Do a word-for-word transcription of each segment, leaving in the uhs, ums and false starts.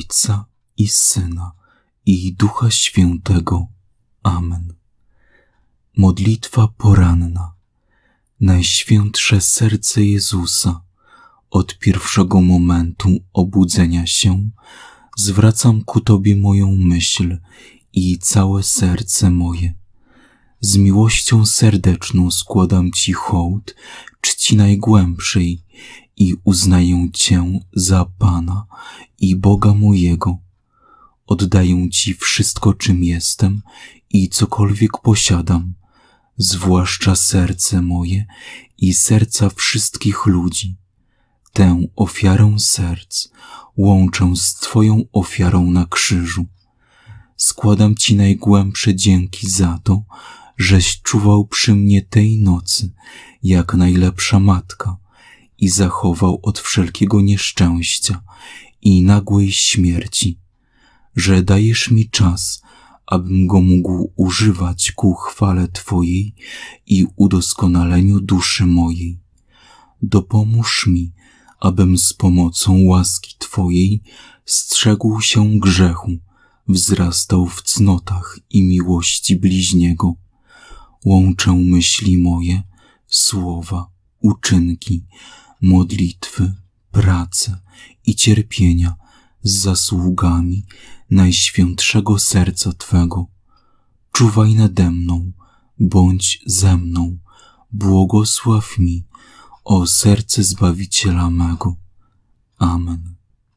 Ojca i Syna, i Ducha Świętego. Amen. Modlitwa poranna. Najświętsze serce Jezusa, od pierwszego momentu obudzenia się zwracam ku Tobie moją myśl i całe serce moje. Z miłością serdeczną składam Ci hołd czci najgłębszej i uznaję Cię za Pana i Boga mojego. Oddaję Ci wszystko, czym jestem i cokolwiek posiadam, zwłaszcza serce moje i serca wszystkich ludzi. Tę ofiarę serc łączę z Twoją ofiarą na krzyżu. Składam Ci najgłębsze dzięki za to, żeś czuwał przy mnie tej nocy, jak najlepsza matka, i zachował od wszelkiego nieszczęścia i nagłej śmierci, że dajesz mi czas, abym go mógł używać ku chwale Twojej i udoskonaleniu duszy mojej. Dopomóż mi, abym z pomocą łaski Twojej strzegł się grzechu, wzrastał w cnotach i miłości bliźniego. Łączę myśli moje, słowa, uczynki, modlitwy, prace i cierpienia z zasługami Najświętszego Serca Twego. Czuwaj nade mną, bądź ze mną, błogosław mi, o serce Zbawiciela mego. Amen.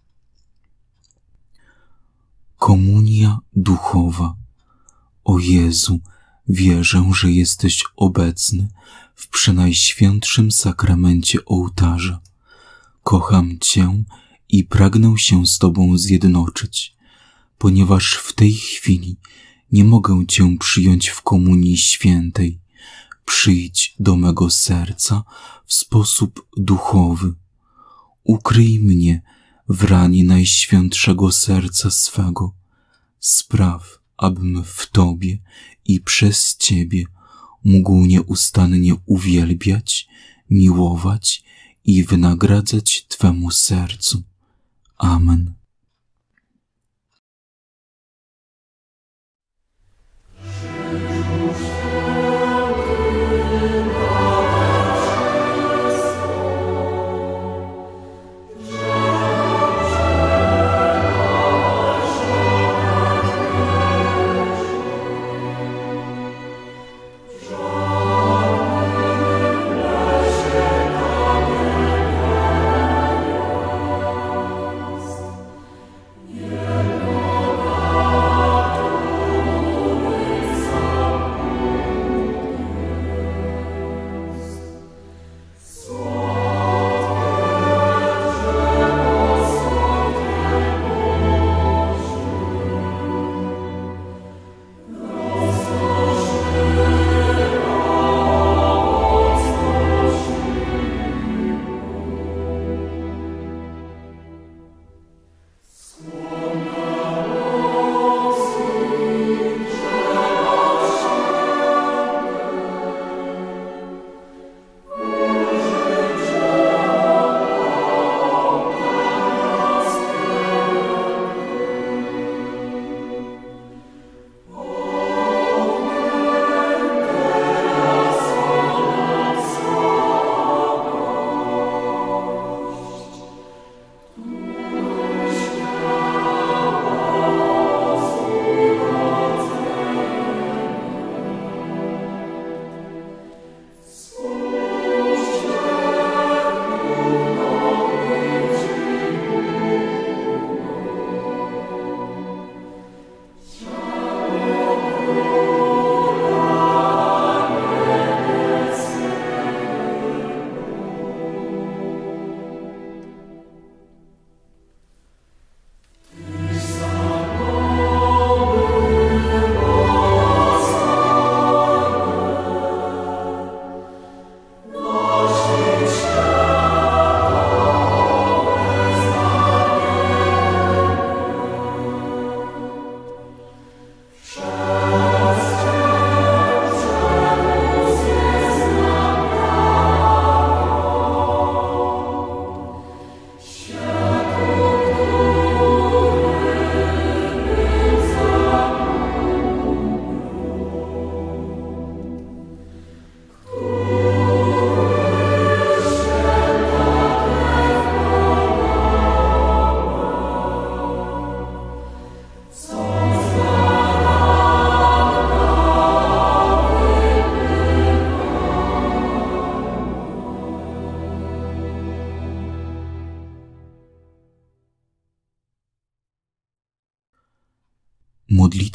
Komunia duchowa. O Jezu, wierzę, że jesteś obecny w przenajświętszym sakramencie ołtarza. Kocham Cię i pragnę się z Tobą zjednoczyć, ponieważ w tej chwili nie mogę Cię przyjąć w komunii świętej. Przyjdź do mego serca w sposób duchowy. Ukryj mnie w ranie Najświętszego Serca swego. Spraw, abym w Tobie i przez Ciebie mógł nieustannie uwielbiać, miłować i wynagradzać Twemu sercu. Amen.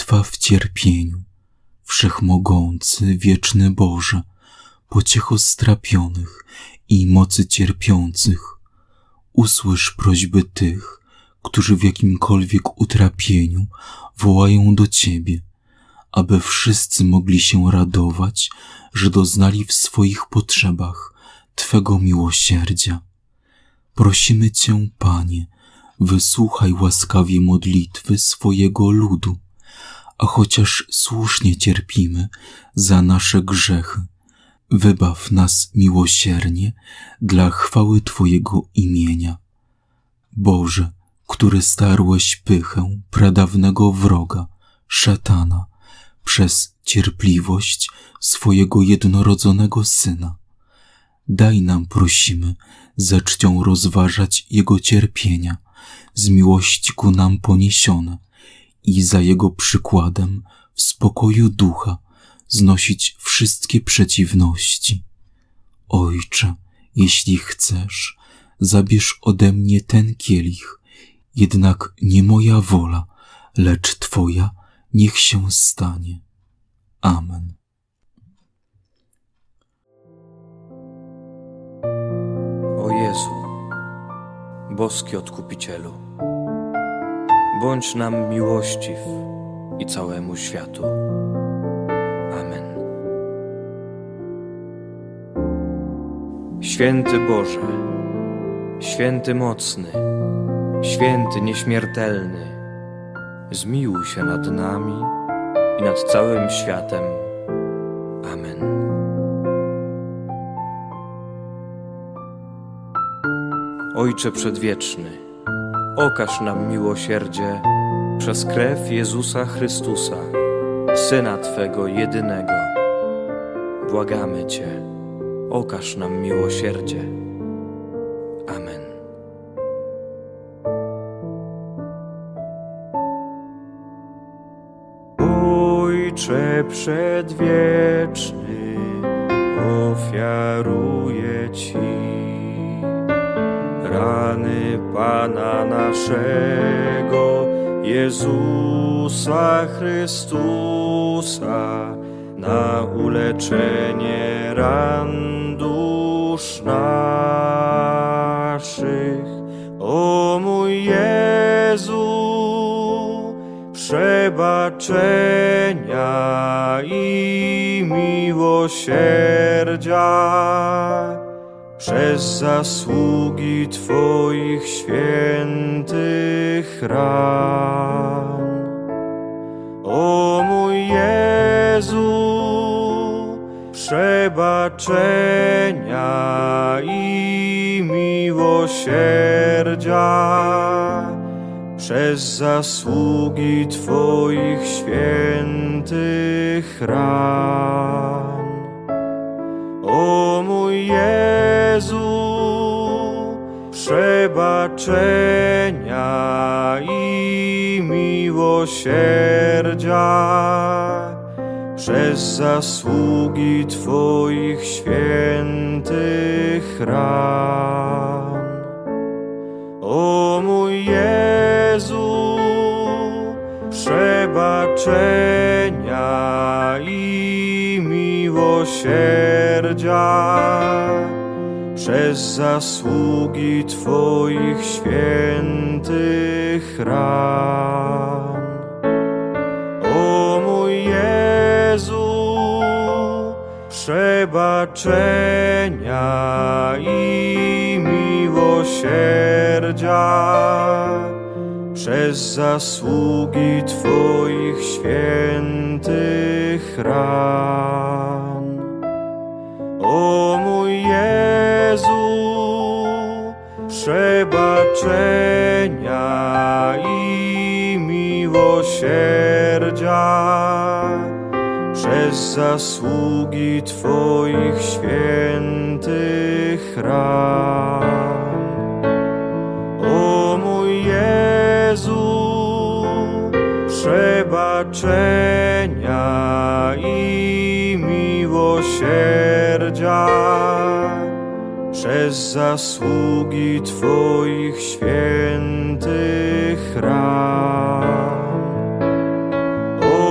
trwa w cierpieniu. Wszechmogący, wieczny Boże, pociecho strapionych i mocy cierpiących, usłysz prośby tych, którzy w jakimkolwiek utrapieniu wołają do Ciebie, aby wszyscy mogli się radować, że doznali w swoich potrzebach Twego miłosierdzia. Prosimy Cię, Panie, wysłuchaj łaskawie modlitwy swojego ludu, a chociaż słusznie cierpimy za nasze grzechy, wybaw nas miłosiernie dla chwały Twojego imienia. Boże, który starłeś pychę pradawnego wroga, szatana, przez cierpliwość swojego jednorodzonego Syna, daj nam, prosimy, ze czcią rozważać Jego cierpienia, z miłości ku nam poniesione i za Jego przykładem w spokoju ducha znosić wszystkie przeciwności. Ojcze, jeśli chcesz, zabierz ode mnie ten kielich, jednak nie moja wola, lecz Twoja niech się stanie. Amen. O Jezu, boski Odkupicielu, bądź nam miłościw i całemu światu. Amen. Święty Boże, święty mocny, święty nieśmiertelny, zmiłuj się nad nami i nad całym światem. Amen. Ojcze Przedwieczny, okaż nam miłosierdzie przez krew Jezusa Chrystusa, Syna Twego jedynego. Błagamy Cię, okaż nam miłosierdzie. Amen. Ojcze Przedwieczny, ofiaruję Ci rany Pana naszego, Jezusa Chrystusa, na uleczenie ran dusz naszych. O mój Jezu, przebaczenia i miłosierdzia przez zasługi Twoich świętych ran. O mój Jezu, przebaczenia i miłosierdzia przez zasługi Twoich świętych ran. O mój Jezu, przebaczenia i miłosierdzia przez zasługi Twoich świętych ran. O mój Jezu, przebaczenia i miłosierdzia przez zasługi Twoich świętych ran. O mój Jezu, przebaczenia i miłosierdzia przez zasługi Twoich świętych ran. O mój Jezu, przebaczenia i miłosierdzia przez zasługi Twoich świętych ran. O mój Jezu, przebaczenia i miłosierdzia przez zasługi Twoich świętych ran.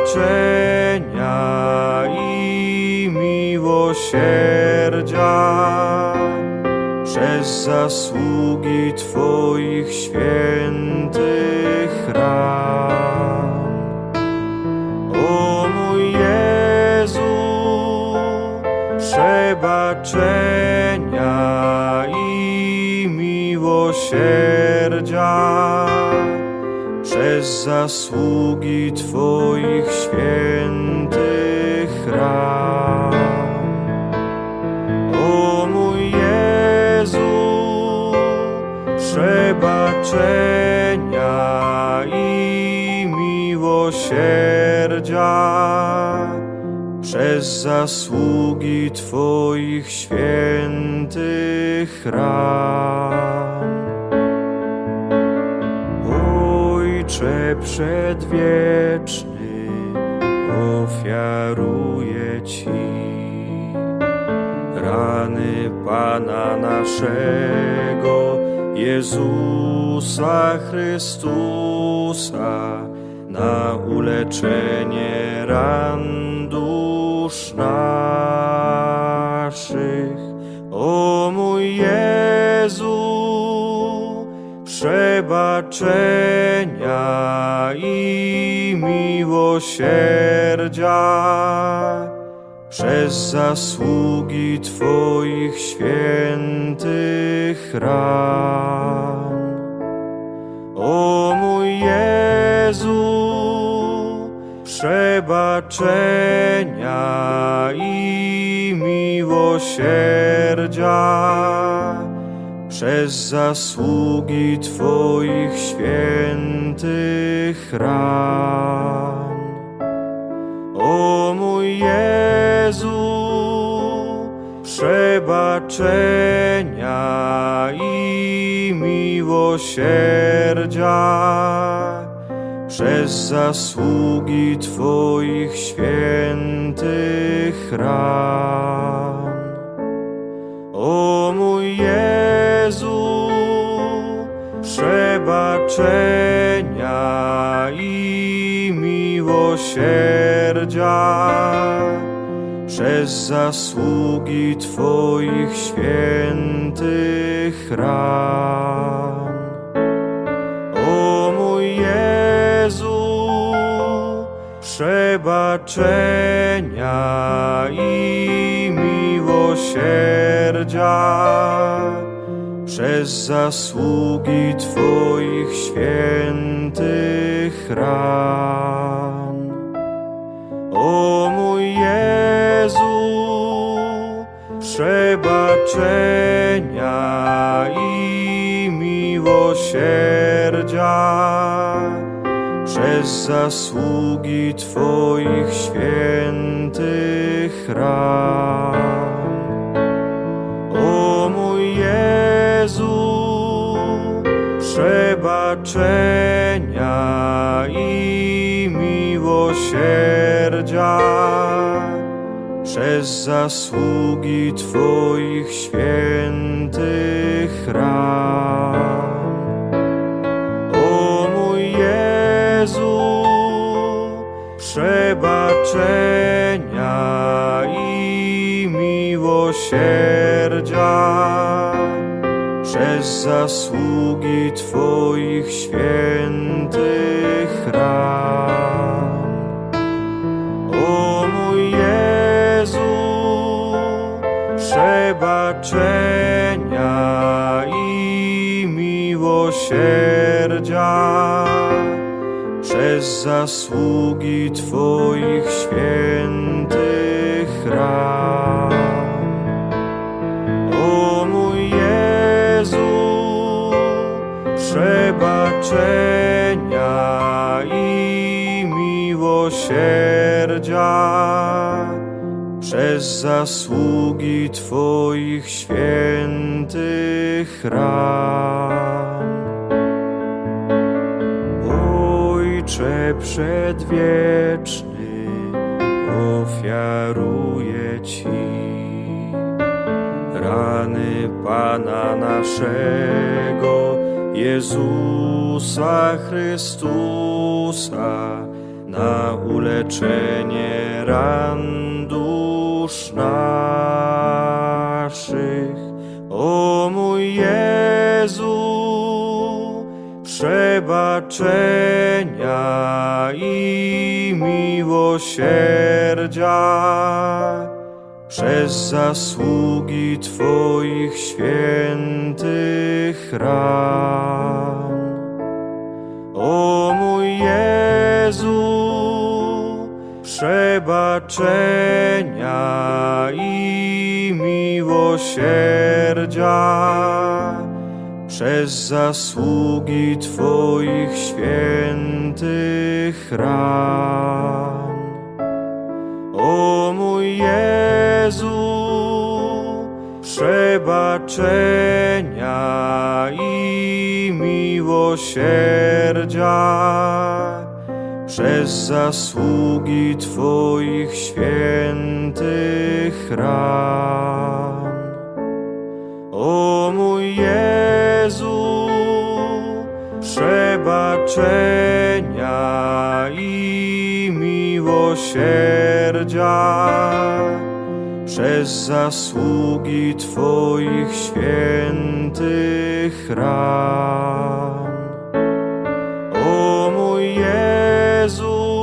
przebaczenia i miłosierdzia przez zasługi Twoich świętych ran. O mój Jezu, przebaczenia i miłosierdzia przez zasługi Twoich świętych ran. O mój Jezu, przebaczenia i miłosierdzia przez zasługi Twoich świętych ran. Ojcze przedwieczny, ofiaruję Ci rany Pana naszego Jezusa Chrystusa na uleczenie ran dusz naszych. O mój Jezu, przebaczenia i miłosierdzia przez zasługi Twoich świętych ran. O mój Jezu, przebaczenia i miłosierdzia przez zasługi Twoich świętych ran. O mój Jezu, przebaczenia i miłosierdzia przez zasługi Twoich świętych ran. O mój Jezu, przebaczenia i miłosierdzia przez zasługi Twoich świętych ran. O mój Jezu, przebaczenia i miłosierdzia przez zasługi Twoich świętych ran. O mój Jezu, przebaczenia i miłosierdzia przez zasługi Twoich świętych ran. O mój Jezu, przebaczenia i miłosierdzia przez zasługi Twoich świętych ran. O mój Jezu, przebaczenia i miłosierdzia przez zasługi Twoich świętych ran. O mój Jezu, przebaczenia i miłosierdzia przez zasługi Twoich świętych ran. O mój Jezu, przebaczenia i miłosierdzia przez zasługi Twoich świętych ran. Ojcze przedwieczny, ofiaruję Ci rany Pana naszego Jezusa Chrystusa na uleczenie ran dusz naszych. O mój Jezu, przebaczenia i miłosierdzia przez zasługi Twoich świętych ran. O mój Jezu, przebaczenia i miłosierdzia przez zasługi Twoich świętych ran. O mój Jezu, przebaczenia i miłosierdzia przez zasługi Twoich świętych ran. O mój Jezu, przebaczenia i miłosierdzia przez zasługi Twoich świętych ran. O mój Jezu,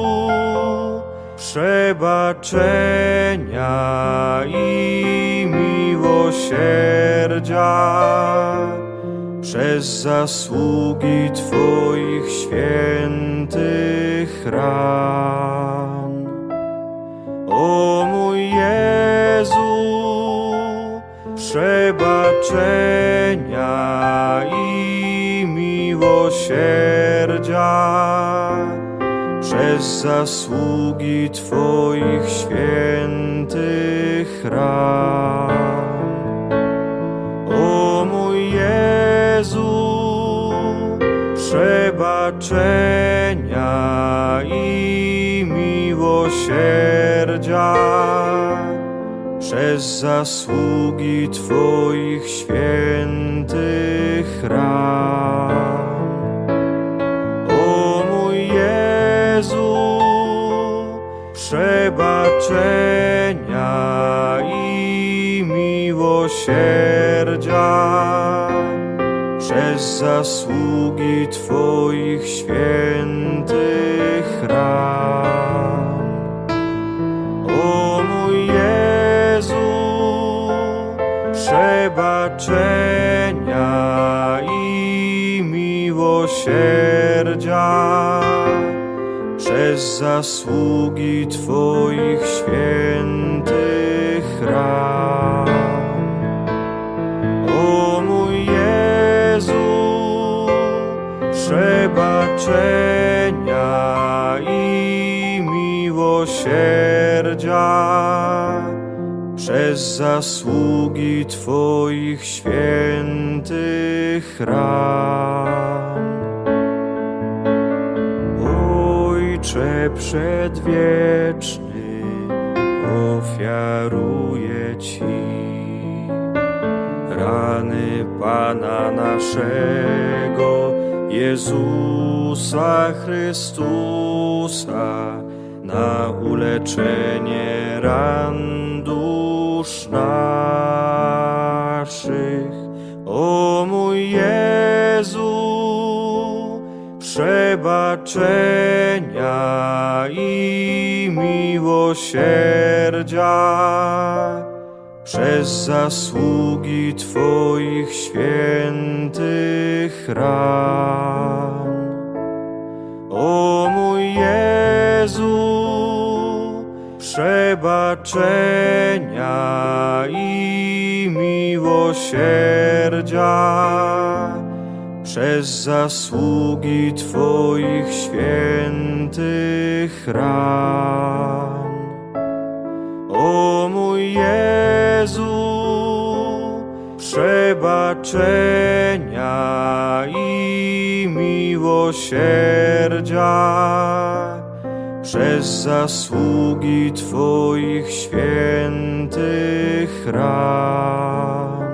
przebaczenia i miłosierdzia przez zasługi Twoich świętych ran. O mój Jezu, przebaczenia i miłosierdzia przez zasługi Twoich świętych ran. O mój Jezu, przebaczenia i miłosierdzia przez zasługi Twoich świętych ran. O mój Jezu, przebaczenia i miłosierdzia przez zasługi Twoich świętych ran. O mój Jezu, przebaczenia i miłosierdzia przez zasługi Twoich świętych ran. O mój Jezu, przebaczenia i miłosierdzia przez zasługi Twoich świętych ran. Ojcze przedwieczny, ofiaruję Ci rany Pana naszego, Jezusa Chrystusa, na uleczenie ran dusz naszych. O mój Jezu, przebaczenia i miłosierdzia przez zasługi Twoich świętych ran. O mój Jezu, przebaczenia i miłosierdzia przez zasługi Twoich świętych ran. O mój Jezu, przebaczenia i miłosierdzia przez zasługi Twoich świętych ran.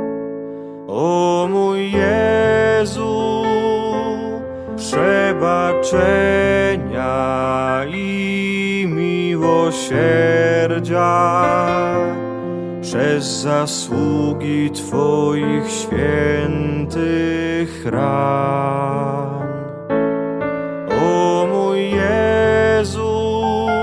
O mój Jezu, przebaczenia i miłosierdzia, przez zasługi Twoich świętych ran. O mój Jezu,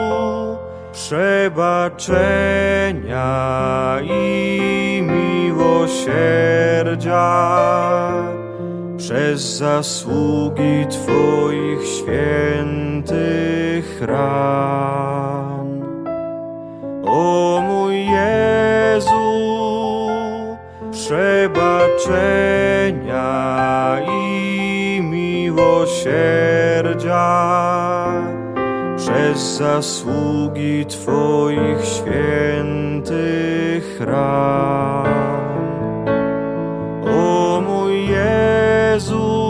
przebaczenia i miłosierdzia, przez zasługi Twoich świętych ran. O mój Jezu, przebaczenia i miłosierdzia, przez zasługi Twoich świętych ran. O mój Jezu,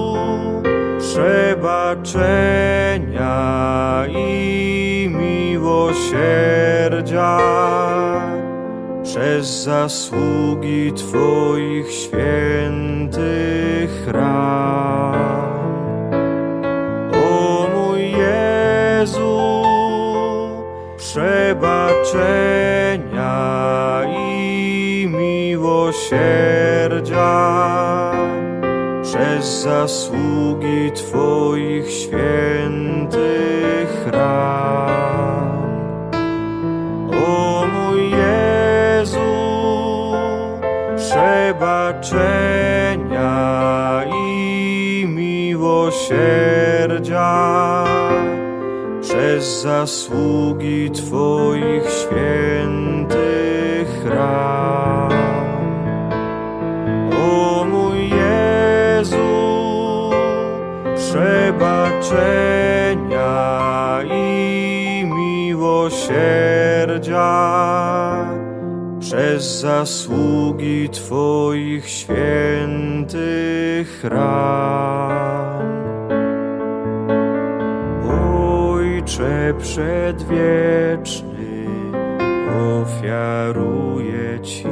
przebaczenia i miłosierdzia, przez zasługi Twoich świętych ran. O mój Jezu, przebaczenia i miłosierdzia, przez zasługi Twoich świętych ran. O mój Jezu, przebaczenia i miłosierdzia, przez zasługi Twoich świętych ran. O mój Jezu, przebaczenia i miłosierdzia, przez zasługi Twoich świętych ran. Ojcze przedwieczny, ofiaruję Ci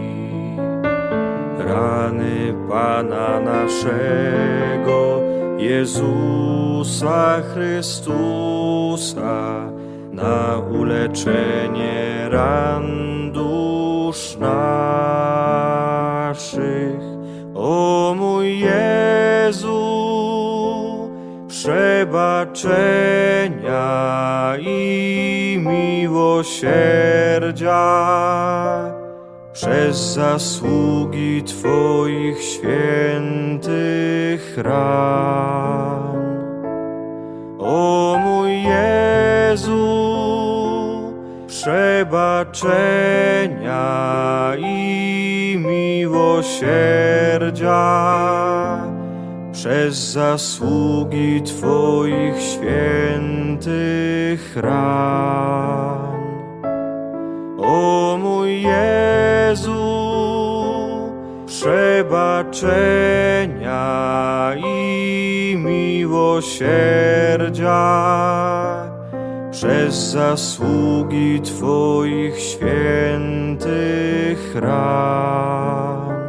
rany Pana naszego, Jezusa Chrystusa, na uleczenie ran dusz naszych. O mój Jezu, przebaczenia i miłosierdzia, przez zasługi Twoich świętych ran. O mój Jezu, przebaczenia i miłosierdzia, przez zasługi Twoich świętych ran. O mój Jezu, przebaczenia i miłosierdzia, przez zasługi Twoich świętych ran.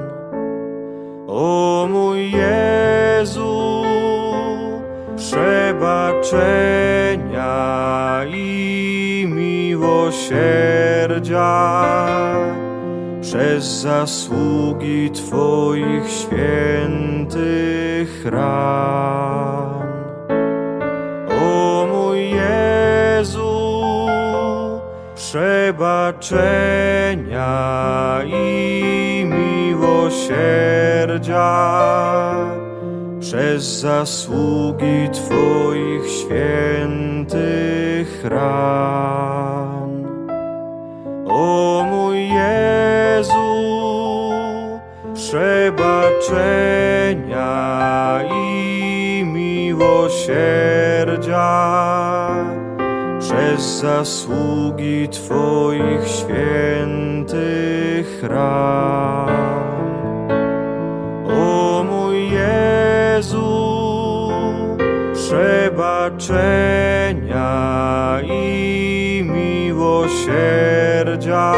O mój Jezu, przebaczenia i miłosierdzia, przez zasługi Twoich świętych ran. O mój Jezu, przebaczenia i miłosierdzia, przez zasługi Twoich świętych ran. O mój Jezu, przebaczenia i miłosierdzia, przez zasługi Twoich świętych ran. O mój Jezu, przebaczenia i miłosierdzia,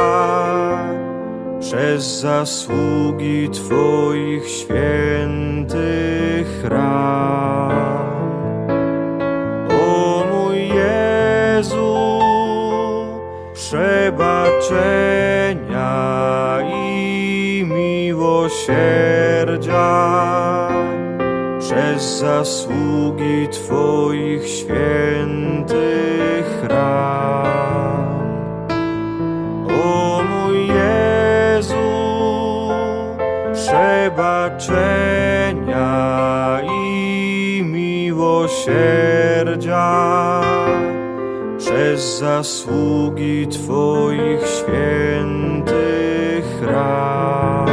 przez zasługi Twoich świętych ran. O mój Jezu, przebaczenia i miłosierdzia przez zasługi Twoich świętych ran. O mój Jezu, przebaczenia i miłosierdzia przez zasługi Twoich świętych ran.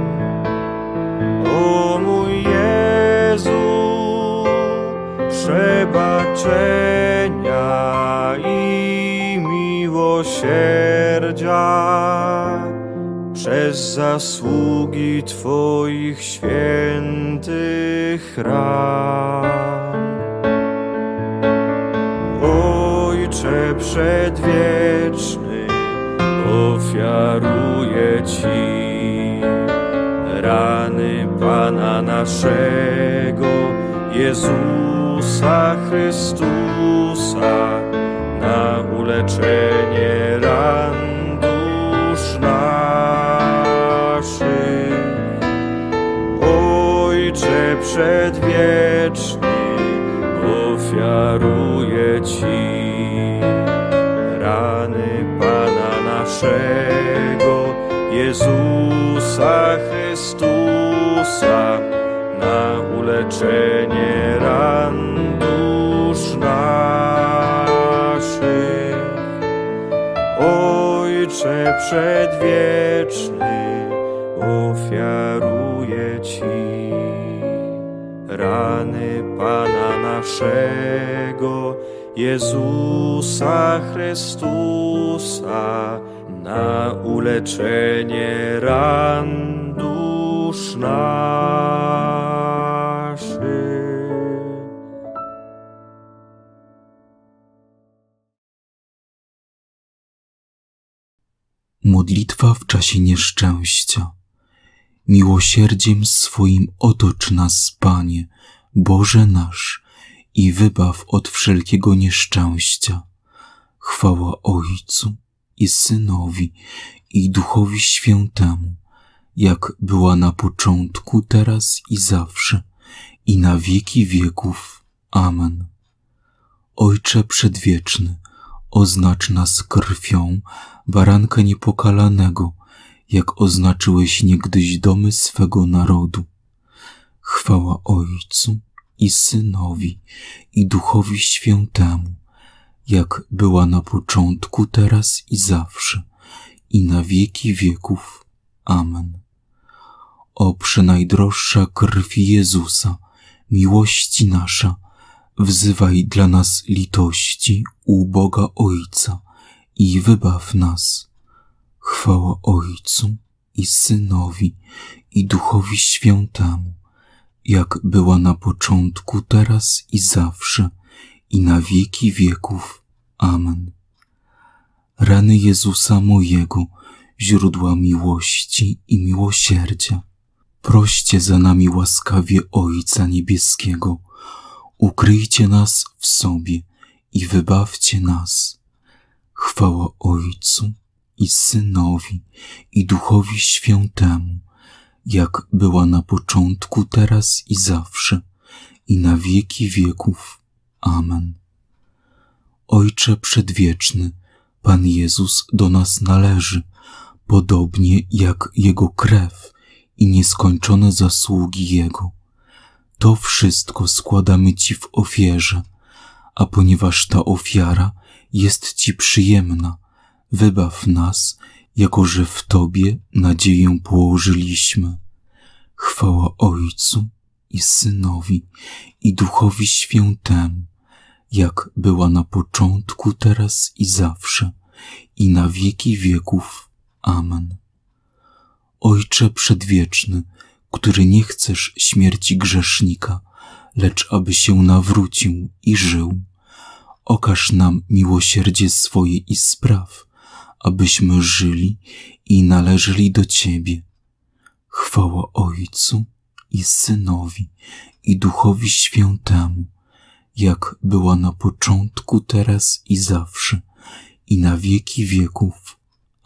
O mój Jezu, przebaczenia i miłosierdzia przez zasługi Twoich świętych ran. Ojcze przedwieczny, ofiaruję Ci rany Pana naszego Jezusa Chrystusa na uleczenie ran dusz naszych. Ojcze przedwieczny, ofiaruję Ci rany Pana naszego Jezusa Chrystusa na uleczenie ran dusz naszych. Ojcze przedwieczny, ofiaruję Ci rany Pana naszego Jezusa Chrystusa na uleczenie ran dusz naszych. Modlitwa w czasie nieszczęścia. Miłosierdziem swoim otocz nas, Panie, Boże nasz, i wybaw od wszelkiego nieszczęścia. Chwała Ojcu i Synowi, i Duchowi Świętemu, jak była na początku, teraz i zawsze, i na wieki wieków. Amen. Ojcze przedwieczny, oznacz nas krwią baranka niepokalanego, jak oznaczyłeś niegdyś domy swego narodu. Chwała Ojcu i Synowi, i Duchowi Świętemu, jak była na początku, teraz i zawsze, i na wieki wieków. Amen. O przenajdroższa krwi Jezusa, miłości nasza, wzywaj dla nas litości u Boga Ojca i wybaw nas. Chwała Ojcu i Synowi, i Duchowi Świętemu, jak była na początku, teraz i zawsze, i na wieki wieków. Amen. Rany Jezusa mojego, źródła miłości i miłosierdzia, proście za nami łaskawie Ojca Niebieskiego, ukryjcie nas w sobie i wybawcie nas. Chwała Ojcu i Synowi, i Duchowi Świętemu, jak była na początku, teraz i zawsze, i na wieki wieków. Amen. Ojcze przedwieczny, Pan Jezus do nas należy, podobnie jak Jego krew i nieskończone zasługi Jego. To wszystko składamy Ci w ofierze, a ponieważ ta ofiara jest Ci przyjemna, wybaw nas, jako że w Tobie nadzieję położyliśmy. Chwała Ojcu i Synowi, i Duchowi Świętemu, jak była na początku, teraz i zawsze, i na wieki wieków. Amen. Ojcze przedwieczny, który nie chcesz śmierci grzesznika, lecz aby się nawrócił i żył, okaż nam miłosierdzie swoje i spraw, abyśmy żyli i należeli do Ciebie. Chwała Ojcu i Synowi, i Duchowi Świętemu, jak była na początku, teraz i zawsze, i na wieki wieków.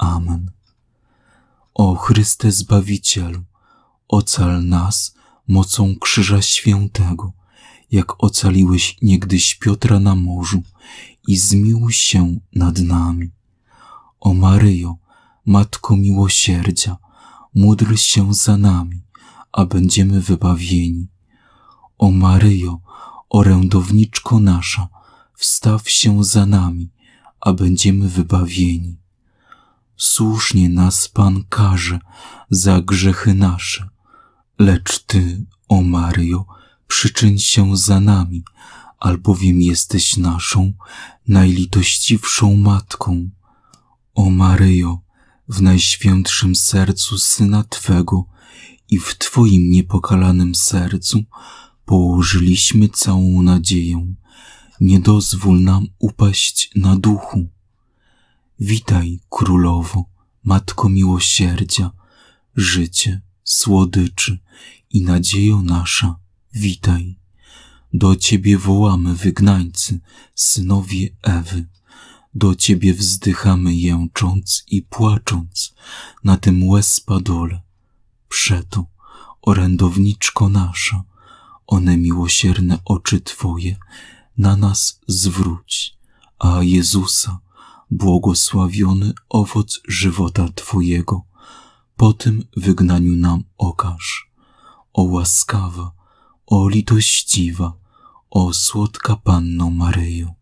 Amen. O Chryste Zbawicielu, ocal nas mocą Krzyża Świętego, jak ocaliłeś niegdyś Piotra na morzu i zmiłuj się nad nami. O Maryjo, Matko Miłosierdzia, módl się za nami, a będziemy wybawieni. O Maryjo, orędowniczko nasza, wstaw się za nami, a będziemy wybawieni. Słusznie nas Pan karze za grzechy nasze, lecz Ty, o Maryjo, przyczyń się za nami, albowiem jesteś naszą najlitościwszą Matką. O Maryjo, w najświętszym sercu Syna Twego i w Twoim niepokalanym sercu położyliśmy całą nadzieję. Nie dozwól nam upaść na duchu. Witaj, Królowo, Matko Miłosierdzia, życie, słodyczy i nadziejo nasza, witaj. Do Ciebie wołamy, wygnańcy, synowie Ewy. Do Ciebie wzdychamy, jęcząc i płacząc na tym łez-padole. Przeto, orędowniczko nasza, one miłosierne oczy Twoje na nas zwróć, a Jezusa, błogosławiony owoc żywota Twojego, po tym wygnaniu nam okaż. O łaskawa, o litościwa, o słodka Panno Maryjo.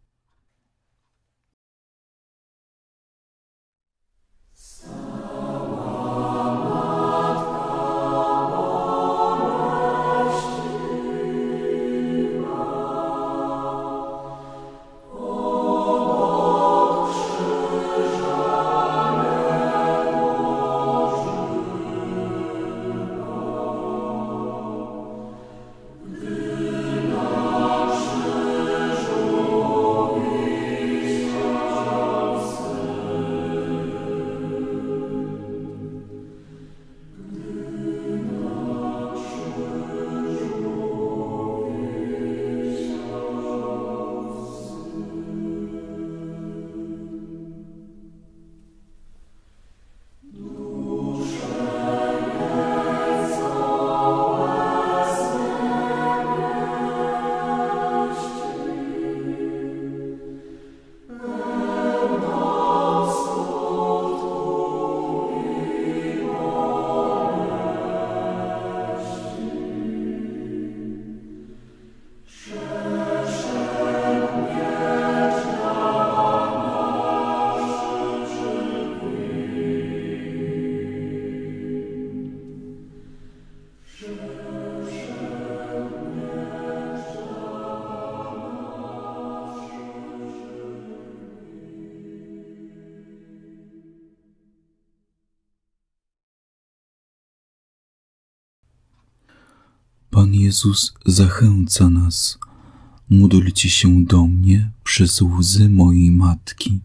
Pan Jezus zachęca nas. Módlcie się do mnie przez łzy mojej Matki.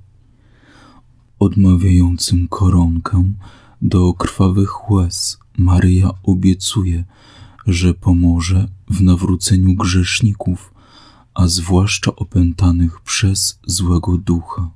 Odmawiającym koronkę do krwawych łez Maryja obiecuje, że pomoże w nawróceniu grzeszników, a zwłaszcza opętanych przez złego ducha.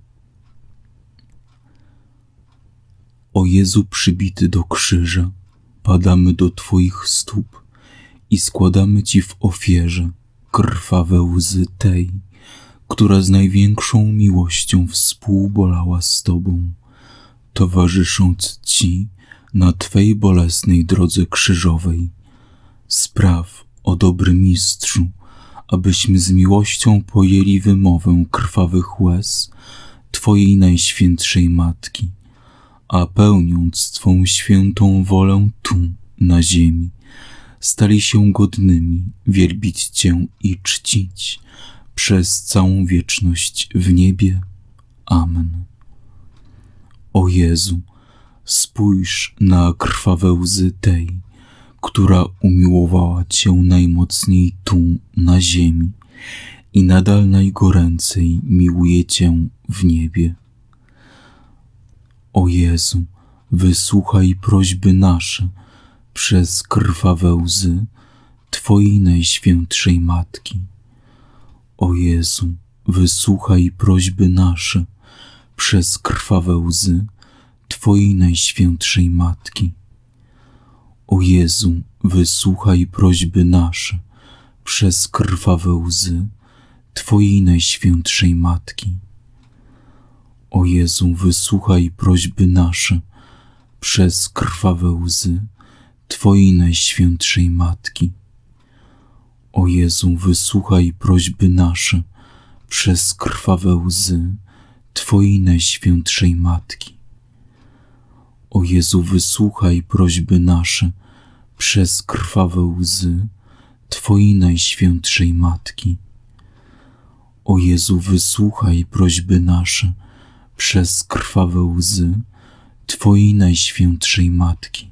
O Jezu przybity do krzyża, padamy do Twoich stóp i składamy Ci w ofierze krwawe łzy tej, która z największą miłością współbolała z Tobą, towarzysząc Ci na Twej bolesnej drodze krzyżowej. Spraw, o dobry Mistrzu, abyśmy z miłością pojęli wymowę krwawych łez Twojej Najświętszej Matki, a pełniąc Twą świętą wolę tu, na ziemi, stali się godnymi wielbić Cię i czcić przez całą wieczność w niebie. Amen. O Jezu, spójrz na krwawe łzy tej, która umiłowała Cię najmocniej tu, na ziemi i nadal najgoręcej miłuje Cię w niebie. O Jezu, wysłuchaj prośby nasze przez krwawe łzy Twojej Najświętszej Matki. O Jezu, wysłuchaj prośby nasze przez krwawe łzy Twojej Najświętszej Matki. O Jezu, wysłuchaj prośby nasze przez krwawe łzy Twojej Najświętszej Matki. O Jezu, wysłuchaj prośby nasze przez krwawe łzy Twojej Najświętszej Matki. O Jezu, wysłuchaj prośby nasze przez krwawe łzy Twojej Najświętszej Matki. O Jezu, wysłuchaj prośby nasze przez krwawe łzy Twojej Najświętszej Matki. O Jezu, wysłuchaj prośby nasze przez krwawe łzy Twojej Najświętszej Matki.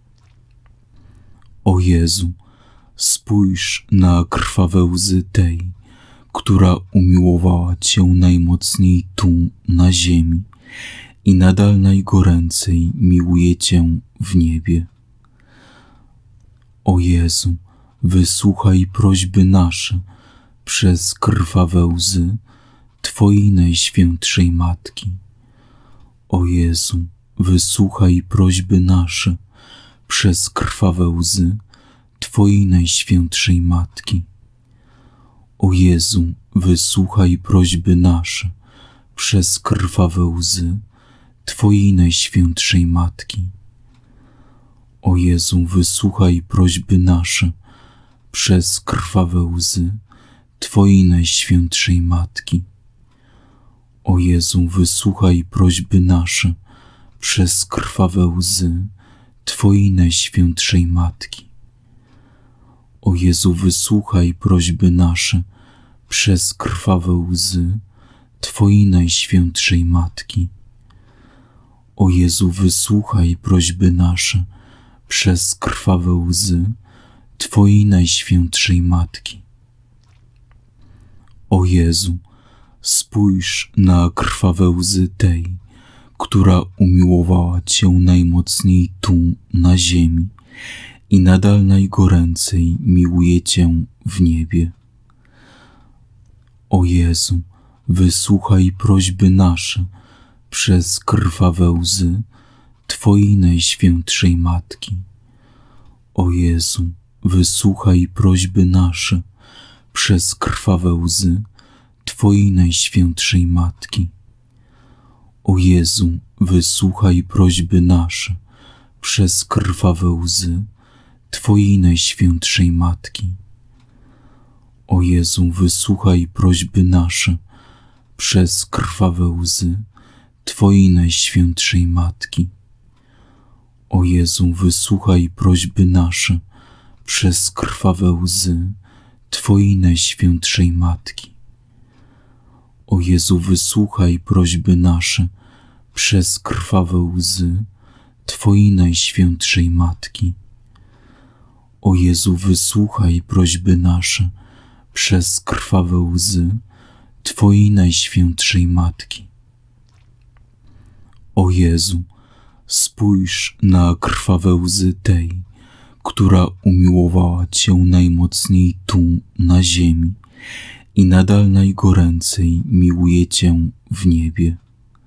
O Jezu, spójrz na krwawe łzy tej, która umiłowała Cię najmocniej tu na ziemi i nadal najgoręcej miłuje Cię w niebie. O Jezu, wysłuchaj prośby nasze przez krwawe łzy Twojej Najświętszej Matki. O Jezu, wysłuchaj prośby nasze przez krwawe łzy Twojej Najświętszej Matki. O Jezu, wysłuchaj prośby nasze przez krwawe łzy Twojej Najświętszej Matki. O Jezu, wysłuchaj prośby nasze przez krwawe łzy Twojej Najświętszej Matki. O Jezu, wysłuchaj prośby nasze przez krwawe łzy Twojej Najświętszej Matki. O Jezu, wysłuchaj prośby nasze przez krwawe łzy Twojej Najświętszej Matki. O Jezu, wysłuchaj prośby nasze przez krwawe łzy Twojej Najświętszej Matki. O Jezu, spójrz na krwawe łzy tej, która umiłowała Cię najmocniej tu na ziemi i nadal najgoręcej miłuje Cię w niebie. O Jezu, wysłuchaj prośby nasze przez krwawe łzy Twojej Najświętszej Matki. O Jezu, wysłuchaj prośby nasze przez krwawe łzy Twojej Najświętszej Matki. O Jezu, wysłuchaj prośby nasze przez krwawe łzy Twojej Najświętszej Matki. O Jezu, wysłuchaj prośby nasze przez krwawe łzy Twojej Najświętszej Matki. O Jezu, wysłuchaj prośby nasze przez krwawe łzy Twojej Najświętszej Matki. O Jezu, wysłuchaj prośby nasze przez krwawe łzy Twojej Najświętszej Matki. O Jezu, wysłuchaj prośby nasze przez krwawe łzy Twojej Najświętszej Matki. O Jezu, spójrz na krwawe łzy tej, która umiłowała Cię najmocniej tu na ziemi i nadal najgoręcej miłuje Cię w niebie.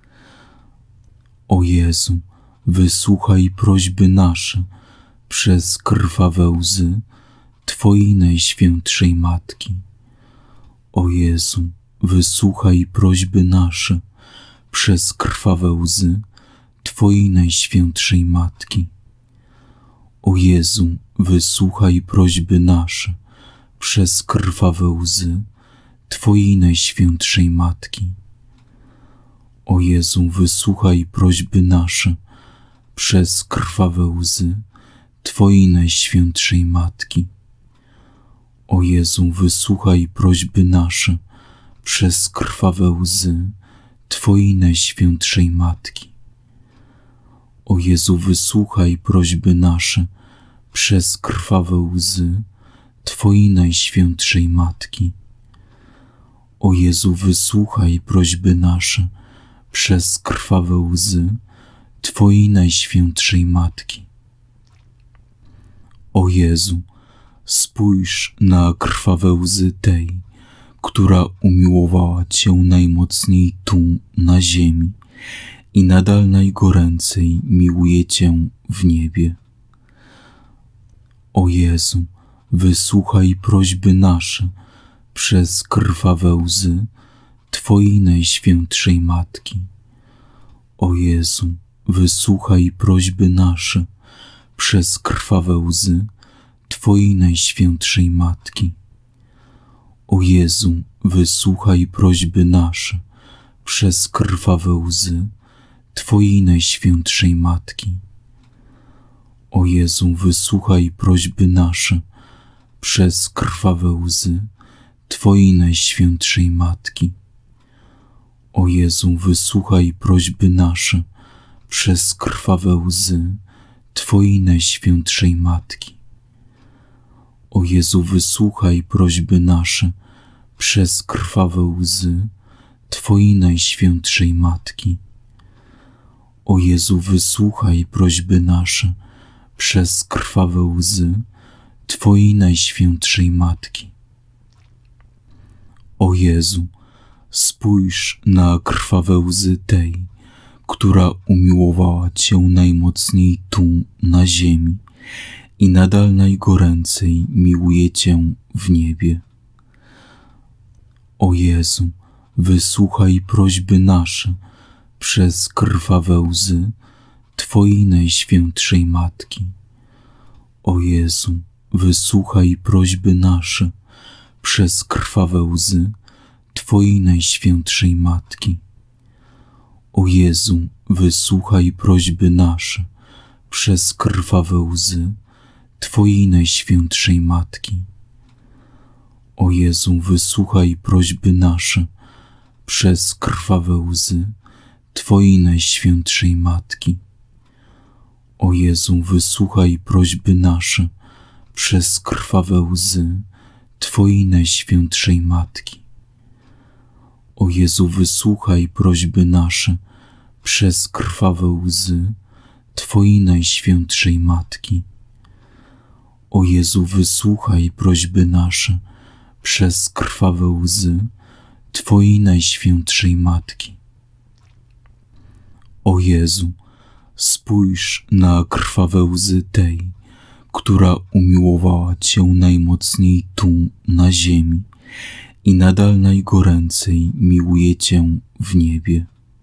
O Jezu, wysłuchaj prośby nasze przez krwawe łzy Twojej Najświętszej Matki. O Jezu, wysłuchaj prośby nasze przez krwawe łzy Twojej Najświętszej Matki. O Jezu, wysłuchaj prośby nasze przez krwawe łzy Twojej Najświętszej Matki. O Jezu, wysłuchaj prośby nasze przez krwawe łzy Twojej Najświętszej Matki. O Jezu, wysłuchaj prośby nasze przez krwawe łzy Twojej Najświętszej Matki. O Jezu, wysłuchaj prośby nasze przez krwawe łzy Twojej Najświętszej Matki. O Jezu, wysłuchaj prośby nasze przez krwawe łzy Twojej Najświętszej Matki. O Jezu, spójrz na krwawe łzy tej, która umiłowała Cię najmocniej tu na ziemi i nadal najgoręcej miłuję Cię w niebie. O Jezu, wysłuchaj prośby nasze przez krwawe łzy Twojej Najświętszej Matki. O Jezu, wysłuchaj prośby nasze przez krwawe łzy Twojej Najświętszej Matki. O Jezu, wysłuchaj prośby nasze przez krwawe łzy Twojej Najświętszej Matki. O Jezu, wysłuchaj prośby nasze przez krwawe łzy Twojej Najświętszej Matki. O Jezu, wysłuchaj prośby nasze przez krwawe łzy Twojej Najświętszej Matki. O Jezu, wysłuchaj prośby nasze przez krwawe łzy Twojej Najświętszej Matki. O Jezu, wysłuchaj prośby nasze przez krwawe łzy Twojej Najświętszej Matki. O Jezu, spójrz na krwawe łzy tej, która umiłowała Cię najmocniej tu na ziemi i nadal najgoręcej miłuje Cię w niebie. O Jezu, wysłuchaj prośby nasze przez krwawe łzy Twojej Najświętszej Matki. O Jezu, wysłuchaj prośby nasze przez krwawe łzy Twojej Najświętszej Matki. O Jezu, wysłuchaj prośby nasze przez krwawe łzy Twojej Najświętszej Matki. O Jezu, wysłuchaj prośby nasze przez krwawe łzy Twojej Najświętszej Matki. O Jezu, wysłuchaj prośby nasze przez krwawe łzy Twojej Najświętszej Matki. O Jezu, wysłuchaj prośby nasze przez krwawe łzy Twojej Najświętszej Matki. O Jezu, wysłuchaj prośby nasze przez krwawe łzy Twojej Najświętszej Matki. O Jezu, spójrz na krwawe łzy tej, która umiłowała Cię najmocniej tu na ziemi i nadal najgoręcej miłuje Cię w niebie.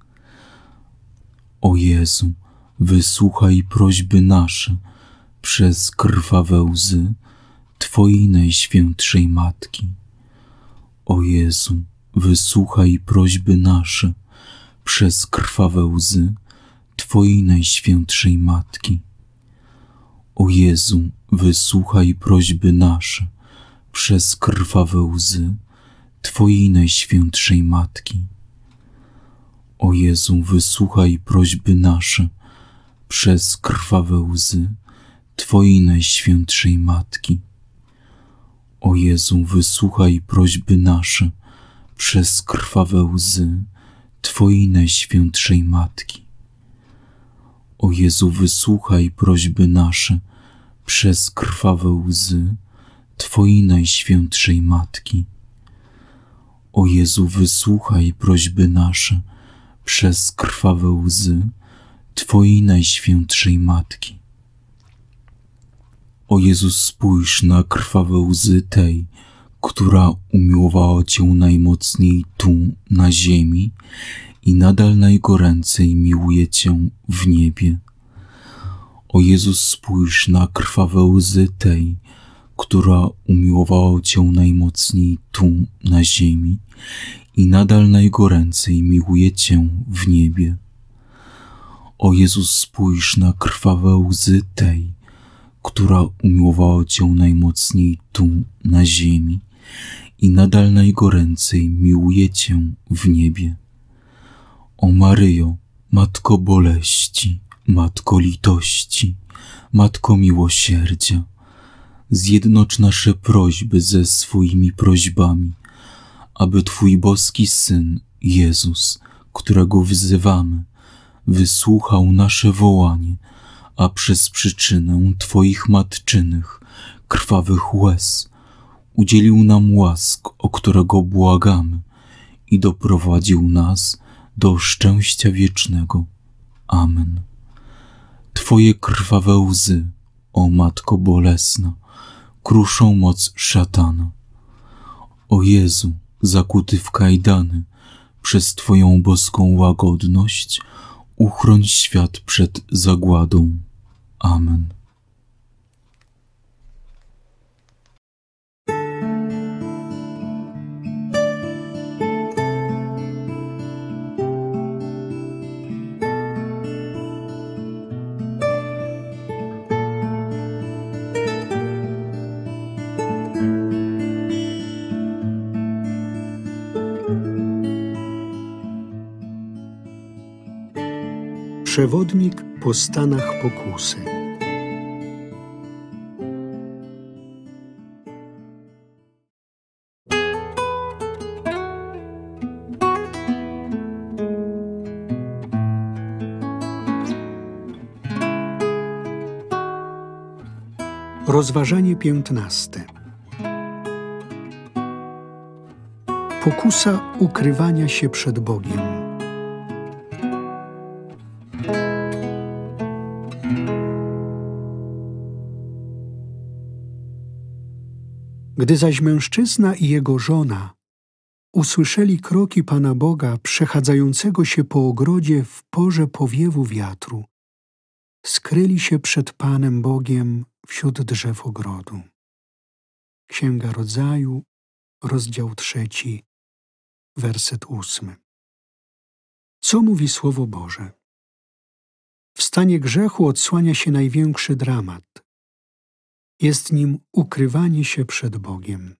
O Jezu, wysłuchaj prośby nasze przez krwawe łzy Twojej Najświętszej Matki. O Jezu, wysłuchaj prośby nasze przez krwawe łzy Twojej Najświętszej Matki. O Jezu, wysłuchaj prośby nasze przez krwawe łzy Twojej Najświętszej Matki. O Jezu, wysłuchaj prośby nasze przez krwawe łzy Twojej Najświętszej Matki. O Jezu, wysłuchaj prośby nasze przez krwawe łzy Twojej Najświętszej Matki. O Jezu, wysłuchaj prośby nasze przez krwawe łzy Twojej Najświętszej Matki. O Jezu, wysłuchaj prośby nasze przez krwawe łzy Twojej Najświętszej Matki. O Jezu, spójrz na krwawe łzy tej, która umiłowała Cię najmocniej tu na ziemi i nadal najgoręcej miłuje Cię w niebie. O Jezu, spójrz na krwawe łzy tej, która umiłowała Cię najmocniej tu na ziemi i nadal najgoręcej miłuje Cię w niebie. O Jezu, spójrz na krwawe łzy tej, która umiłowała Cię najmocniej tu na ziemi i nadal najgoręcej miłuje Cię w niebie. O Maryjo, Matko boleści, Matko litości, Matko miłosierdzia, zjednocz nasze prośby ze swoimi prośbami, aby Twój boski Syn, Jezus, którego wzywamy, wysłuchał nasze wołanie, a przez przyczynę Twoich matczynych, krwawych łez udzielił nam łask, o którego błagamy, i doprowadził nas do szczęścia wiecznego. Amen. Twoje krwawe łzy, o Matko bolesna, kruszą moc szatana. O Jezu, zakuty w kajdany, przez Twoją boską łagodność uchroń świat przed zagładą. Amen. Przewodnik po stanach pokusy. Rozważanie piętnaste. Pokusa ukrywania się przed Bogiem. Gdy zaś mężczyzna i jego żona usłyszeli kroki Pana Boga przechadzającego się po ogrodzie w porze powiewu wiatru, skryli się przed Panem Bogiem wśród drzew ogrodu. Księga Rodzaju, rozdział trzeci, werset ósmy. Co mówi Słowo Boże? W stanie grzechu odsłania się największy dramat. Jest nim ukrywanie się przed Bogiem.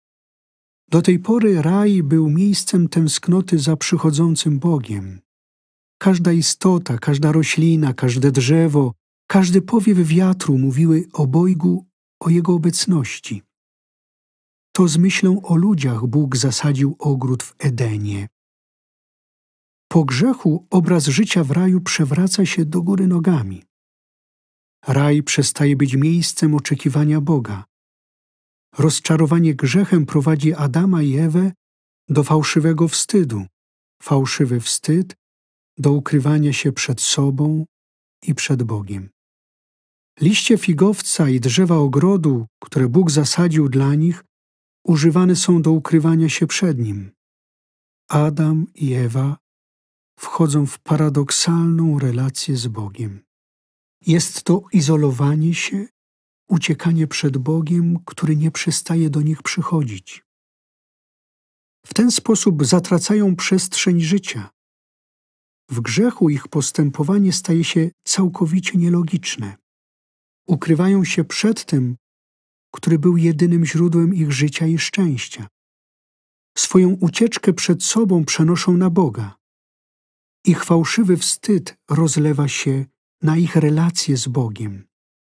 Do tej pory raj był miejscem tęsknoty za przychodzącym Bogiem. Każda istota, każda roślina, każde drzewo, każdy powiew wiatru mówiły obojgu o Jego obecności. To z myślą o ludziach Bóg zasadził ogród w Edenie. Po grzechu obraz życia w raju przewraca się do góry nogami. Raj przestaje być miejscem oczekiwania Boga. Rozczarowanie grzechem prowadzi Adama i Ewę do fałszywego wstydu, fałszywy wstyd do ukrywania się przed sobą i przed Bogiem. Liście figowca i drzewa ogrodu, które Bóg zasadził dla nich, używane są do ukrywania się przed Nim. Adam i Ewa wchodzą w paradoksalną relację z Bogiem. Jest to izolowanie się, uciekanie przed Bogiem, który nie przestaje do nich przychodzić. W ten sposób zatracają przestrzeń życia. W grzechu ich postępowanie staje się całkowicie nielogiczne. Ukrywają się przed tym, który był jedynym źródłem ich życia i szczęścia. Swoją ucieczkę przed sobą przenoszą na Boga. Ich fałszywy wstyd rozlewa się na ich relacje z Bogiem.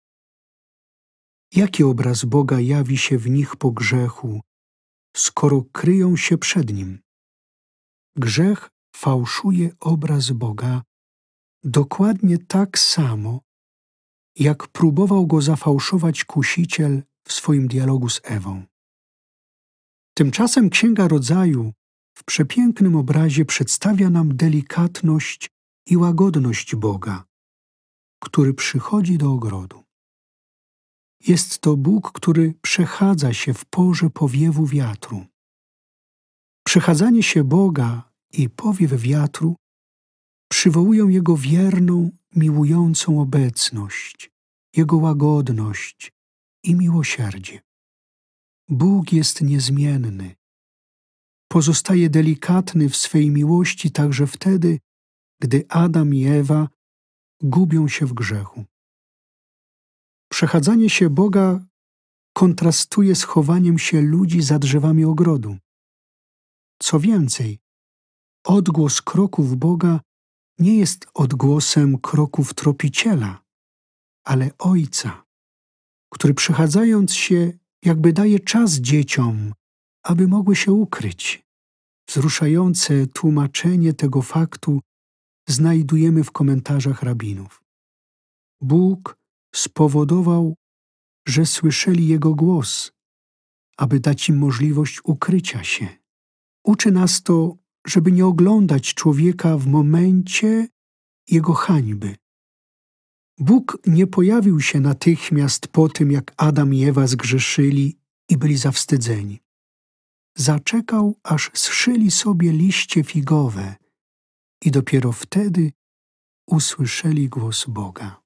Jaki obraz Boga jawi się w nich po grzechu, skoro kryją się przed Nim? Grzech fałszuje obraz Boga dokładnie tak samo, jak próbował go zafałszować kusiciel w swoim dialogu z Ewą. Tymczasem Księga Rodzaju w przepięknym obrazie przedstawia nam delikatność i łagodność Boga, który przychodzi do ogrodu. Jest to Bóg, który przechadza się w porze powiewu wiatru. Przechadzanie się Boga i powiew wiatru przywołują Jego wierną, miłującą obecność, Jego łagodność i miłosierdzie. Bóg jest niezmienny. Pozostaje delikatny w swej miłości także wtedy, gdy Adam i Ewa gubią się w grzechu. Przechadzanie się Boga kontrastuje z chowaniem się ludzi za drzewami ogrodu. Co więcej, odgłos kroków Boga nie jest odgłosem kroków Tropiciela, ale Ojca, który przechadzając się jakby daje czas dzieciom, aby mogły się ukryć. Wzruszające tłumaczenie tego faktu znajdujemy w komentarzach rabinów. Bóg spowodował, że słyszeli Jego głos, aby dać im możliwość ukrycia się. Uczy nas to, żeby nie oglądać człowieka w momencie, jego hańby. Bóg nie pojawił się natychmiast po tym, jak Adam i Ewa zgrzeszyli i byli zawstydzeni. Zaczekał, aż zszyli sobie liście figowe i dopiero wtedy usłyszeli głos Boga.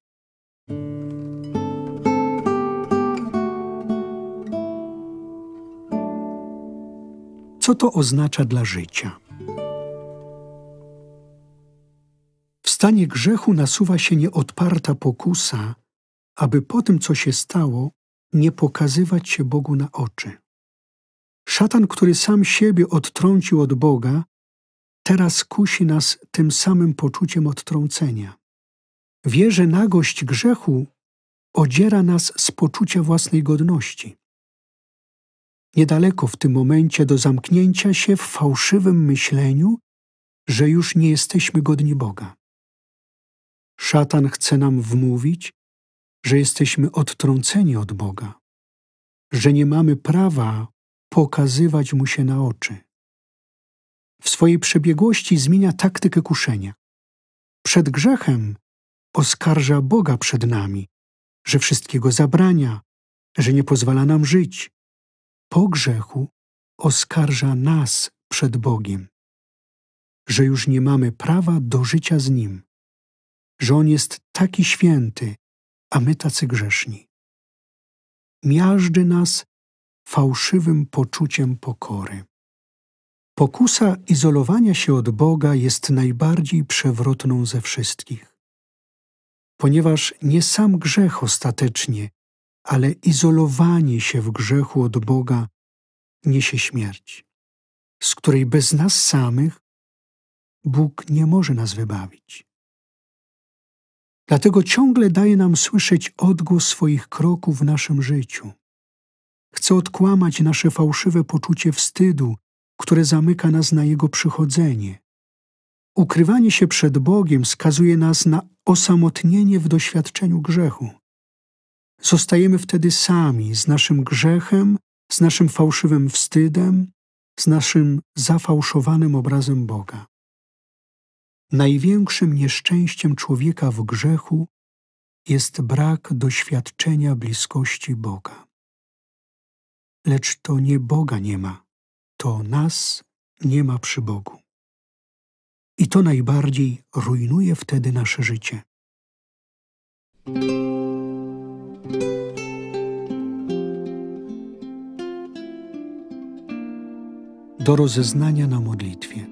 Co to oznacza dla życia? W stanie grzechu nasuwa się nieodparta pokusa, aby po tym, co się stało, nie pokazywać się Bogu na oczy. Szatan, który sam siebie odtrącił od Boga, teraz kusi nas tym samym poczuciem odtrącenia. Wie, że nagość grzechu odziera nas z poczucia własnej godności. Niedaleko w tym momencie do zamknięcia się w fałszywym myśleniu, że już nie jesteśmy godni Boga. Szatan chce nam wmówić, że jesteśmy odtrąceni od Boga, że nie mamy prawa pokazywać Mu się na oczy. W swojej przebiegłości zmienia taktykę kuszenia. Przed grzechem oskarża Boga przed nami, że wszystkiego zabrania, że nie pozwala nam żyć. Po grzechu oskarża nas przed Bogiem, że już nie mamy prawa do życia z Nim, że On jest taki święty, a my tacy grzeszni. Miażdży nas fałszywym poczuciem pokory. Pokusa izolowania się od Boga jest najbardziej przewrotną ze wszystkich, ponieważ nie sam grzech ostatecznie, ale izolowanie się w grzechu od Boga niesie śmierć, z której bez nas samych Bóg nie może nas wybawić. Dlatego ciągle daje nam słyszeć odgłos swoich kroków w naszym życiu. Chce odkłamać nasze fałszywe poczucie wstydu, które zamyka nas na Jego przychodzenie. Ukrywanie się przed Bogiem skazuje nas na osamotnienie w doświadczeniu grzechu. Zostajemy wtedy sami z naszym grzechem, z naszym fałszywym wstydem, z naszym zafałszowanym obrazem Boga. Największym nieszczęściem człowieka w grzechu jest brak doświadczenia bliskości Boga. Lecz to nie Boga nie ma, to nas nie ma przy Bogu. I to najbardziej rujnuje wtedy nasze życie. Do rozeznania na modlitwie.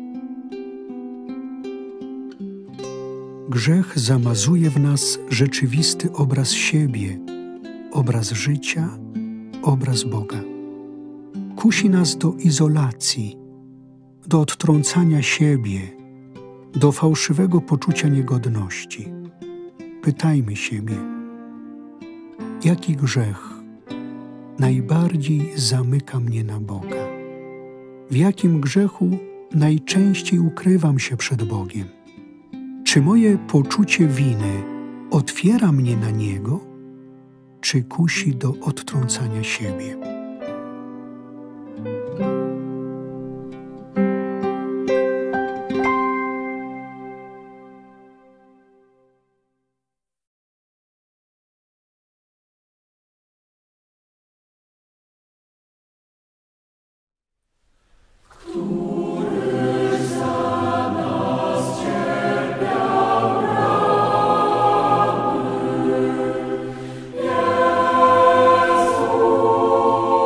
Grzech zamazuje w nas rzeczywisty obraz siebie, obraz życia, obraz Boga. Kusi nas do izolacji, do odtrącania siebie, do fałszywego poczucia niegodności. Pytajmy siebie, jaki grzech najbardziej zamyka mnie na Boga? W jakim grzechu najczęściej ukrywam się przed Bogiem? Czy moje poczucie winy otwiera mnie na Niego, czy kusi do odtrącania siebie? Jezu.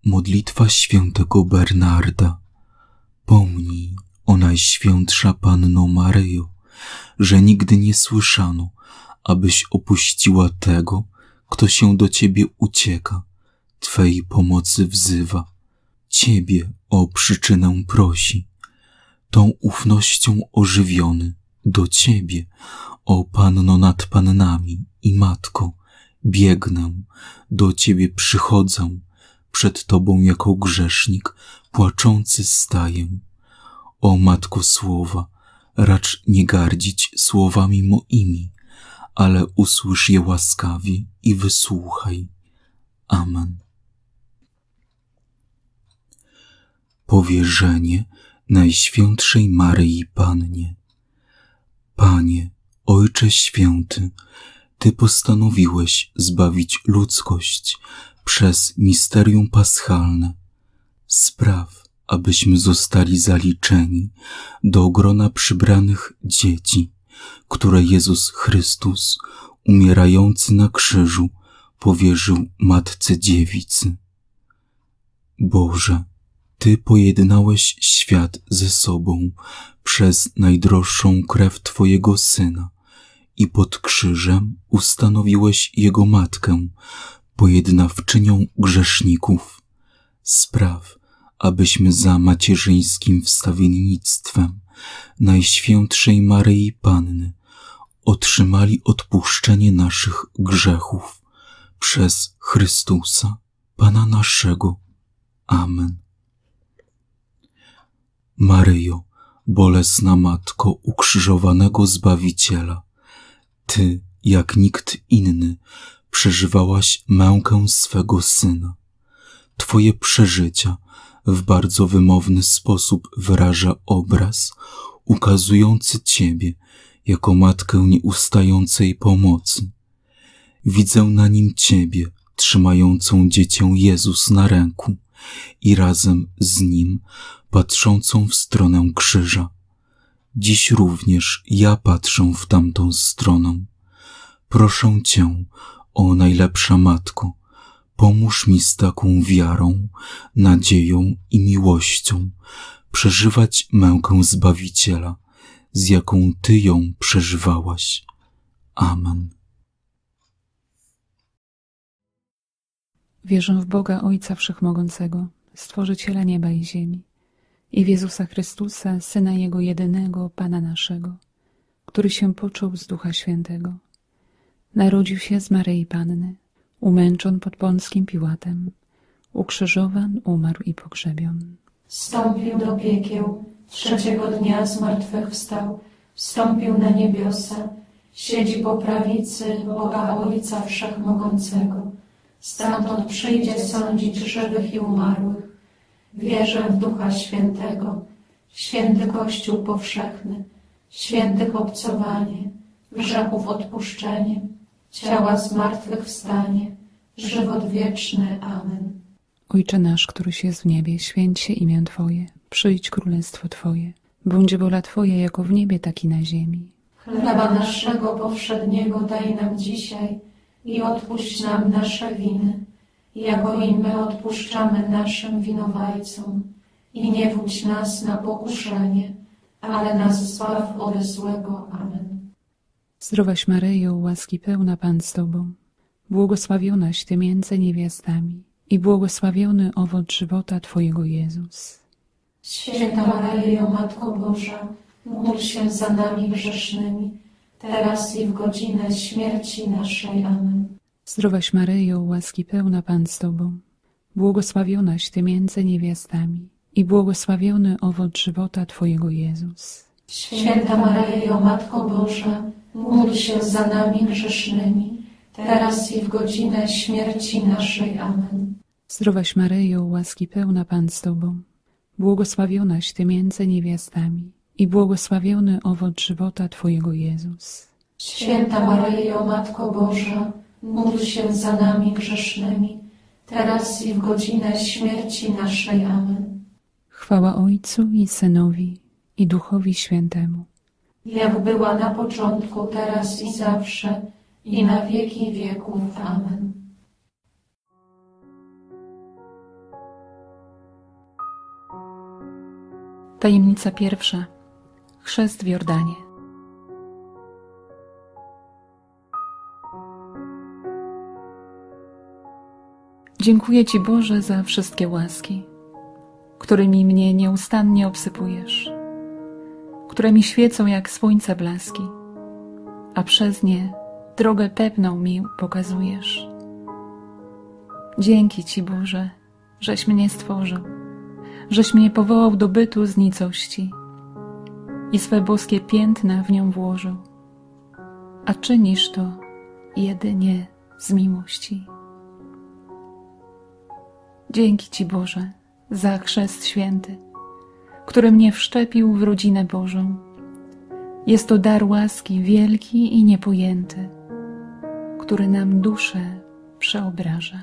Modlitwa świętego Bernarda. Pomnij, o Najświętsza Panno Maryjo, że nigdy nie słyszano, abyś opuściła tego, kto się do Ciebie ucieka, Twej pomocy wzywa. Ciebie o przyczynę prosi. Tą ufnością ożywiony do Ciebie, o Panno nad Pannami i Matko, biegnę, do Ciebie przychodzę, przed Tobą jako grzesznik, płaczący staję. O Matko Słowa, racz nie gardzić słowami moimi, ale usłysz je łaskawie i wysłuchaj. Amen. Powierzenie Najświętszej Maryi Pannie. Panie, Ojcze Święty, Ty postanowiłeś zbawić ludzkość przez misterium paschalne. Spraw, abyśmy zostali zaliczeni do grona przybranych dzieci, które Jezus Chrystus, umierający na krzyżu, powierzył Matce Dziewicy. Boże, Ty pojednałeś świat ze sobą przez najdroższą krew Twojego Syna i pod krzyżem ustanowiłeś Jego Matkę, pojednawczynią grzeszników. Spraw, abyśmy za macierzyńskim wstawiennictwem Najświętszej Maryi Panny otrzymali odpuszczenie naszych grzechów przez Chrystusa, Pana naszego. Amen. Maryjo, bolesna Matko ukrzyżowanego Zbawiciela, Ty, jak nikt inny, przeżywałaś mękę swego Syna. Twoje przeżycia w bardzo wymowny sposób wyraża obraz ukazujący Ciebie jako Matkę nieustającej pomocy. Widzę na nim Ciebie, trzymającą dziecię Jezus na ręku i razem z Nim patrzącą w stronę krzyża. Dziś również ja patrzę w tamtą stronę. Proszę Cię, o najlepsza Matko, pomóż mi z taką wiarą, nadzieją i miłością przeżywać mękę Zbawiciela, z jaką Ty ją przeżywałaś. Amen. Wierzę w Boga Ojca Wszechmogącego, Stworzyciela nieba i ziemi, i w Jezusa Chrystusa, Syna Jego jedynego, Pana naszego, który się począł z Ducha Świętego. Narodził się z Maryi Panny, umęczon pod Pąckim Piłatem, ukrzyżowan, umarł i pogrzebion. Wstąpił do piekieł, trzeciego dnia zmartwychwstał, wstąpił na niebiosa, siedzi po prawicy Boga Ojca Wszechmogącego. Stamtąd przyjdzie sądzić żywych i umarłych. Wierzę w Ducha Świętego, święty Kościół powszechny, świętych obcowanie, grzechów odpuszczenie, ciała zmartwychwstanie, żywot wieczny. Amen. Ojcze nasz, któryś jest w niebie, święć się imię Twoje, przyjdź królestwo Twoje, bądź wola Twoja jako w niebie, tak i na ziemi. Chleba naszego powszedniego daj nam dzisiaj i odpuść nam nasze winy, jako i my odpuszczamy naszym winowajcom. I nie wódź nas na pokuszenie, ale nas zbaw ode złego. Amen. Zdrowaś Maryjo, łaski pełna Pan z Tobą, błogosławionaś Ty między niewiastami i błogosławiony owoc żywota Twojego Jezus. Święta Maryjo, Matko Boża, módl się za nami grzesznymi, teraz i w godzinę śmierci naszej. Amen. Zdrowaś Maryjo, łaski pełna Pan z Tobą, błogosławionaś Ty między niewiastami i błogosławiony owoc żywota Twojego Jezus. Święta Maryjo, Matko Boża, módl się za nami grzesznymi, teraz i w godzinę śmierci naszej. Amen. Zdrowaś Maryjo, łaski pełna Pan z Tobą, błogosławionaś Ty między niewiastami i błogosławiony owoc żywota Twojego Jezus. Święta Maryjo, Matko Boża, módl się za nami grzesznymi, teraz i w godzinę śmierci naszej. Amen. Chwała Ojcu i Synowi, i Duchowi Świętemu. Jak była na początku, teraz i zawsze, i na wieki wieków. Amen. Tajemnica pierwsza. Chrzest w Jordanie. Dziękuję Ci, Boże, za wszystkie łaski, którymi mnie nieustannie obsypujesz, które mi świecą jak słońca blaski, a przez nie drogę pewną mi pokazujesz. Dzięki Ci, Boże, żeś mnie stworzył, żeś mnie powołał do bytu z nicości i swe boskie piętna w nią włożył, a czynisz to jedynie z miłości. Dzięki Ci, Boże, za chrzest święty, który mnie wszczepił w rodzinę Bożą. Jest to dar łaski wielki i niepojęty, który nam duszę przeobraża.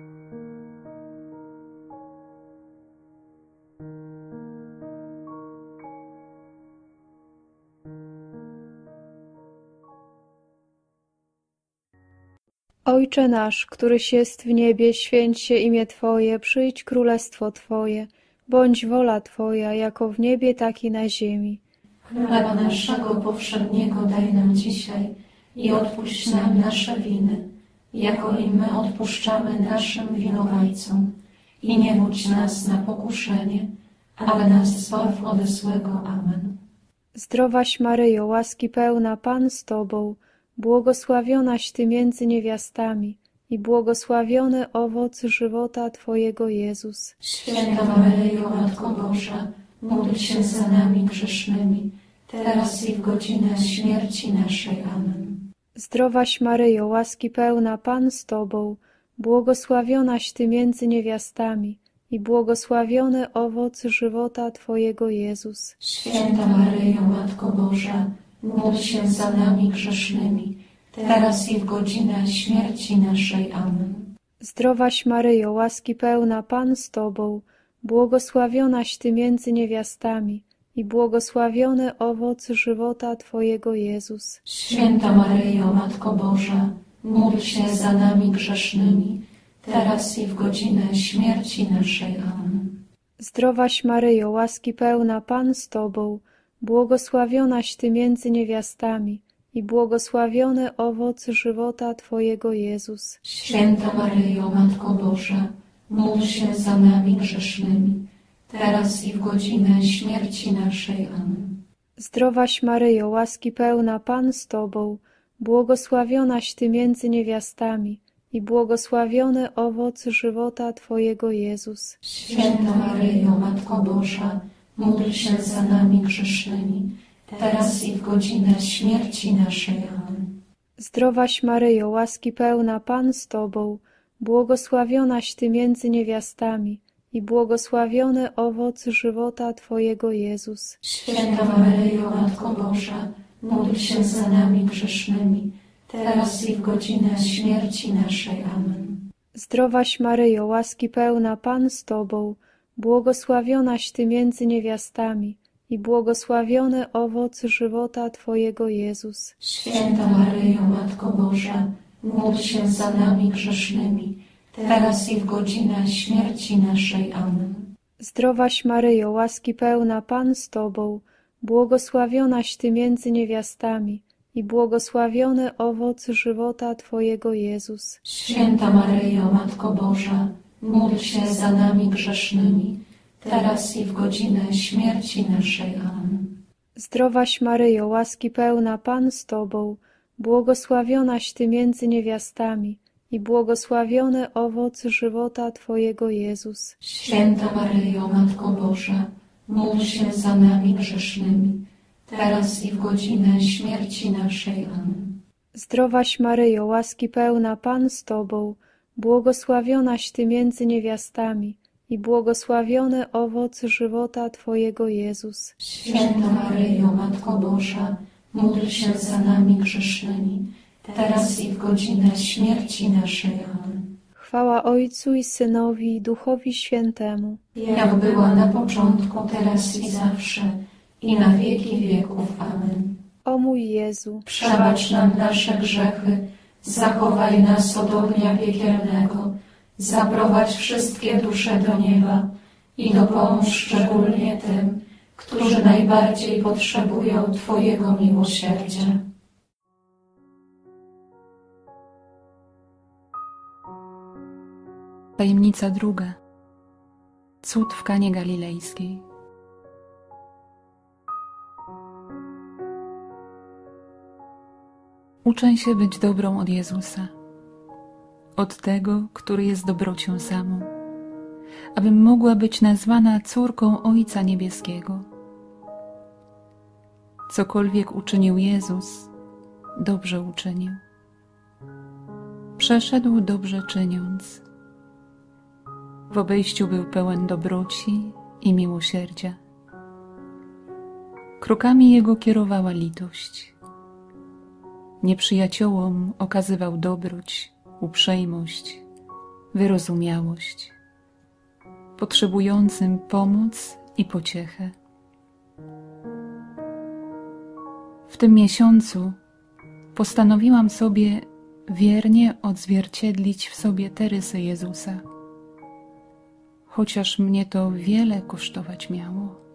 Ojcze nasz, któryś jest w niebie, święć się imię Twoje, przyjdź królestwo Twoje, bądź wola Twoja, jako w niebie, tak i na ziemi. Chleba naszego powszedniego daj nam dzisiaj i odpuść nam nasze winy, jako i my odpuszczamy naszym winowajcom. I nie wódź nas na pokuszenie, ale nas zbaw ode złego. Amen. Zdrowaś Maryjo, łaski pełna, Pan z Tobą, błogosławionaś Ty między niewiastami i błogosławiony owoc żywota Twojego, Jezus. Święta Maryjo, Matko Boża, módl się za nami grzesznymi, teraz i w godzinę śmierci naszej. Amen. Zdrowaś Maryjo, łaski pełna, Pan z Tobą, błogosławionaś Ty między niewiastami i błogosławiony owoc żywota Twojego, Jezus. Święta Maryjo, Matko Boża, módl się za nami grzesznymi, teraz i w godzinę śmierci naszej. Amen. Zdrowaś Maryjo, łaski pełna, Pan z Tobą, błogosławionaś Ty między niewiastami i błogosławiony owoc żywota Twojego, Jezus. Święta Maryjo, Matko Boża, módl się za nami grzesznymi, teraz i w godzinę śmierci naszej. Amen. Zdrowaś Maryjo, łaski pełna, Pan z Tobą, błogosławionaś Ty między niewiastami i błogosławiony owoc żywota Twojego, Jezus. Święta Maryjo, Matko Boża, módl się za nami grzesznymi, teraz i w godzinę śmierci naszej. Amen. Zdrowaś Maryjo, łaski pełna, Pan z Tobą, błogosławionaś Ty między niewiastami i błogosławiony owoc żywota Twojego, Jezus. Święta Maryjo, Matko Boża, módl się za nami grzesznymi, teraz i w godzinę śmierci naszej. Amen. Zdrowaś Maryjo, łaski pełna, Pan z Tobą, błogosławionaś Ty między niewiastami i błogosławiony owoc żywota Twojego, Jezus. Święta Maryjo, Matko Boża, módl się za nami grzesznymi, teraz i w godzinę śmierci naszej. Amen. Zdrowaś Maryjo, łaski pełna, Pan z Tobą, błogosławionaś Ty między niewiastami i błogosławiony owoc żywota Twojego, Jezus. Święta Maryjo, Matko Boża, módl się za nami grzesznymi, teraz i w godzinę śmierci naszej. Amen. Zdrowaś Maryjo, łaski pełna, Pan z Tobą, błogosławionaś Ty między niewiastami i błogosławiony owoc żywota Twojego, Jezus. Święta Maryjo, Matko Boża, módl się za nami grzesznymi, teraz i w godzinę śmierci naszej. Amen. Zdrowaś Maryjo, łaski pełna, Pan z Tobą, błogosławionaś Ty między niewiastami i błogosławiony owoc żywota Twojego, Jezus. Święta Maryjo, Matko Boża, módl się za nami grzesznymi, teraz i w godzinę śmierci naszej. Amen. Zdrowaś Maryjo, łaski pełna, Pan z Tobą, błogosławionaś Ty między niewiastami i błogosławiony owoc żywota Twojego, Jezus. Święta Maryjo, Matko Boża, módl się za nami grzesznymi, teraz i w godzinę śmierci naszej. Amen. Chwała Ojcu i Synowi i Duchowi Świętemu, jak była na początku, teraz i zawsze, i na wieki wieków. Amen. O mój Jezu, przebacz nam nasze grzechy, zachowaj nas od ognia piekielnego, zaprowadź wszystkie dusze do nieba i dopomóż szczególnie tym, którzy najbardziej potrzebują Twojego miłosierdzia. Tajemnica druga. Cud w Kanie Galilejskiej. Uczę się być dobrą od Jezusa, od Tego, który jest dobrocią samą, abym mogła być nazwana córką Ojca Niebieskiego. Cokolwiek uczynił Jezus, dobrze uczynił. Przeszedł dobrze czyniąc. W obejściu był pełen dobroci i miłosierdzia. Krokami Jego kierowała litość. Nieprzyjaciołom okazywał dobroć, uprzejmość, wyrozumiałość, potrzebującym pomoc i pociechę. W tym miesiącu postanowiłam sobie wiernie odzwierciedlić w sobie te rysy Jezusa, chociaż mnie to wiele kosztować miało.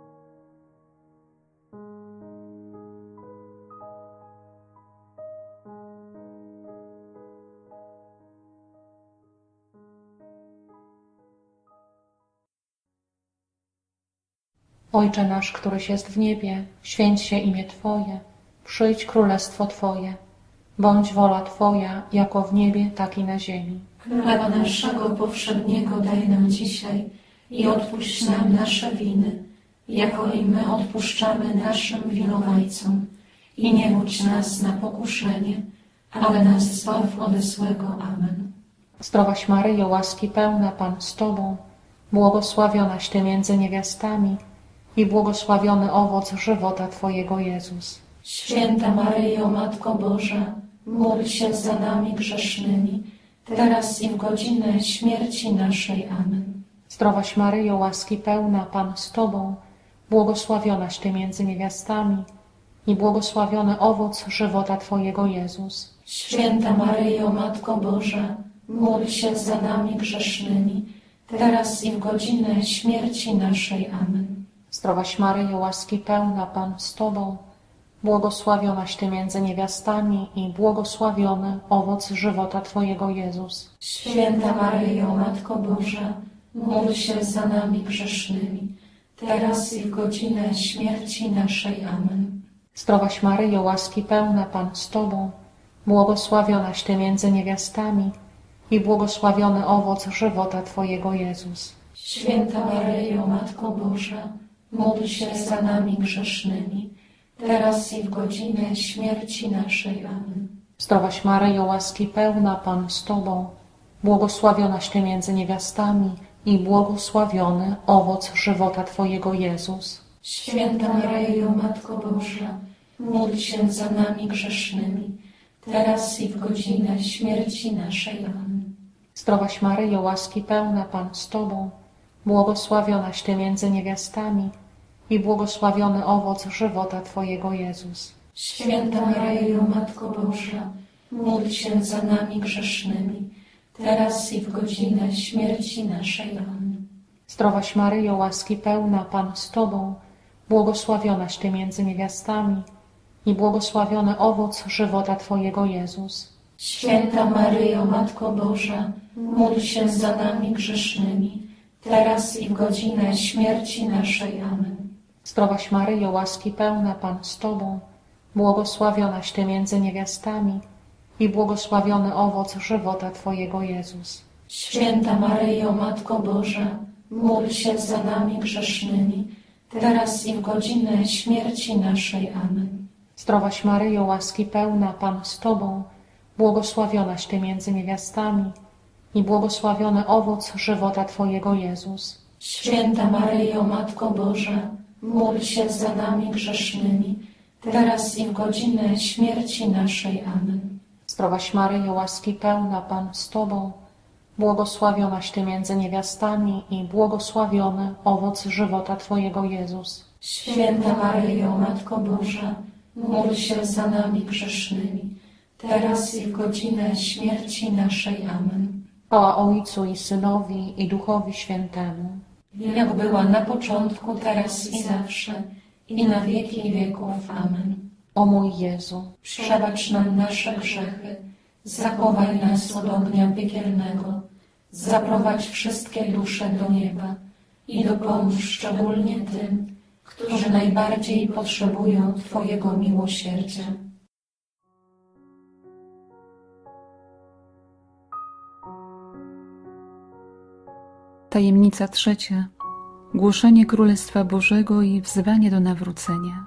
Ojcze nasz, któryś jest w niebie, święć się imię Twoje, przyjdź królestwo Twoje, bądź wola Twoja, jako w niebie, tak i na ziemi. Chleba naszego powszedniego daj nam dzisiaj i odpuść nam nasze winy, jako i my odpuszczamy naszym winowajcom. I nie wódź nas na pokuszenie, ale nas zbaw ode złego. Amen. Zdrowaś Maryjo, łaski pełna, Pan z Tobą, błogosławionaś Ty między niewiastami i błogosławiony owoc żywota Twojego, Jezus. Święta Maryjo, Matko Boża, módl się za nami grzesznymi, teraz i w godzinę śmierci naszej. Amen. Zdrowaś Maryjo, łaski pełna, Pan z Tobą, błogosławionaś Ty między niewiastami i błogosławiony owoc żywota Twojego, Jezus. Święta Maryjo, Matko Boża, módl się za nami grzesznymi, teraz i w godzinę śmierci naszej. Amen. Zdrowaś Maryjo, łaski pełna, Pan z Tobą, błogosławionaś Ty między niewiastami i błogosławiony owoc żywota Twojego, Jezus. Święta Maryjo, Matko Boża, módl się za nami grzesznymi, teraz i w godzinę śmierci naszej. Amen. Zdrowaś Maryjo, łaski pełna, Pan z Tobą, błogosławionaś Ty między niewiastami i błogosławiony owoc żywota Twojego, Jezus. Święta Maryjo, Matko Boża, módl się za nami grzesznymi, teraz i w godzinę śmierci naszej. Amen. Zdrowaś Maryjo, łaski pełna, Pan z Tobą, błogosławionaś Ty między niewiastami i błogosławiony owoc żywota Twojego, Jezus. Święta Maryjo, Matko Boża, módl się za nami grzesznymi, teraz i w godzinę śmierci naszej. Amen. Zdrowaś Maryjo, łaski pełna, Pan z Tobą, błogosławionaś Ty między niewiastami i błogosławiony owoc żywota Twojego, Jezus. Święta Maryjo, Matko Boża, módl się za nami grzesznymi, teraz i w godzinę śmierci naszej. Amen. Zdrowaś Maryjo, łaski pełna, Pan z Tobą, błogosławionaś Ty między niewiastami i błogosławiony owoc żywota Twojego, Jezus. Święta Maryjo, Matko Boża, módl się za nami grzesznymi, teraz i w godzinę śmierci naszej. Amen. Zdrowaś Maryjo, łaski pełna, Pan z Tobą, błogosławionaś Ty między niewiastami i błogosławiony owoc żywota Twojego, Jezus. Święta Maryjo, Matko Boża, módl się za nami grzesznymi, teraz i w godzinę śmierci naszej. Amen. Zdrowaś Maryjo, łaski pełna, Pan z Tobą, błogosławionaś Ty między niewiastami i błogosławiony owoc żywota Twojego, Jezus. Święta Maryjo, Matko Boża, módl się za nami grzesznymi, teraz i w godzinę śmierci naszej. Amen. Zdrowaś Maryjo, łaski pełna, Pan z Tobą, błogosławionaś Ty między niewiastami i błogosławiony owoc żywota Twojego, Jezus. Święta Maryjo, Matko Boża, módl się za nami grzesznymi, teraz i w godzinę śmierci naszej. Amen. Chwała Ojcu i Synowi i Duchowi Świętemu, jak była na początku, teraz i zawsze, i na wieki wieków. Amen. O mój Jezu, Przebacz nam nasze grzechy, zachowaj nas od ognia piekielnego, zaprowadź wszystkie dusze do nieba i dopomóż szczególnie tym, którzy najbardziej potrzebują Twojego miłosierdzia. Tajemnica trzecia. Głoszenie Królestwa Bożego i wzywanie do nawrócenia.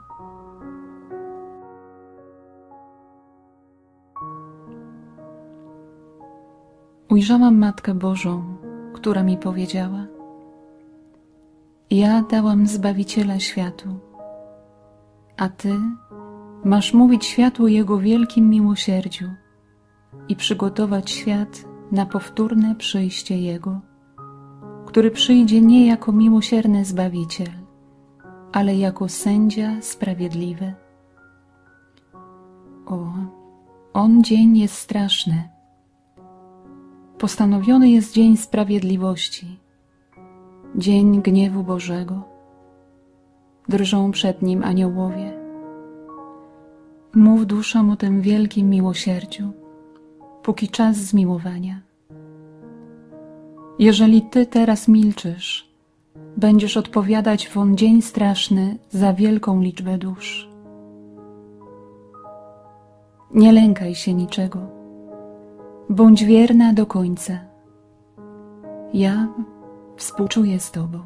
Ujrzałam Matkę Bożą, która mi powiedziała: ja dałam Zbawiciela światu, a Ty masz mówić światu o Jego wielkim miłosierdziu i przygotować świat na powtórne przyjście Jego, który przyjdzie nie jako miłosierny Zbawiciel, ale jako sędzia sprawiedliwy. O, on dzień jest straszny. Postanowiony jest dzień sprawiedliwości, dzień gniewu Bożego. Drżą przed nim aniołowie. Mów duszom o tym wielkim miłosierdziu, póki czas zmiłowania. Jeżeli Ty teraz milczysz, będziesz odpowiadać w on dzień straszny za wielką liczbę dusz. Nie lękaj się niczego. Bądź wierna do końca. Ja współczuję z Tobą.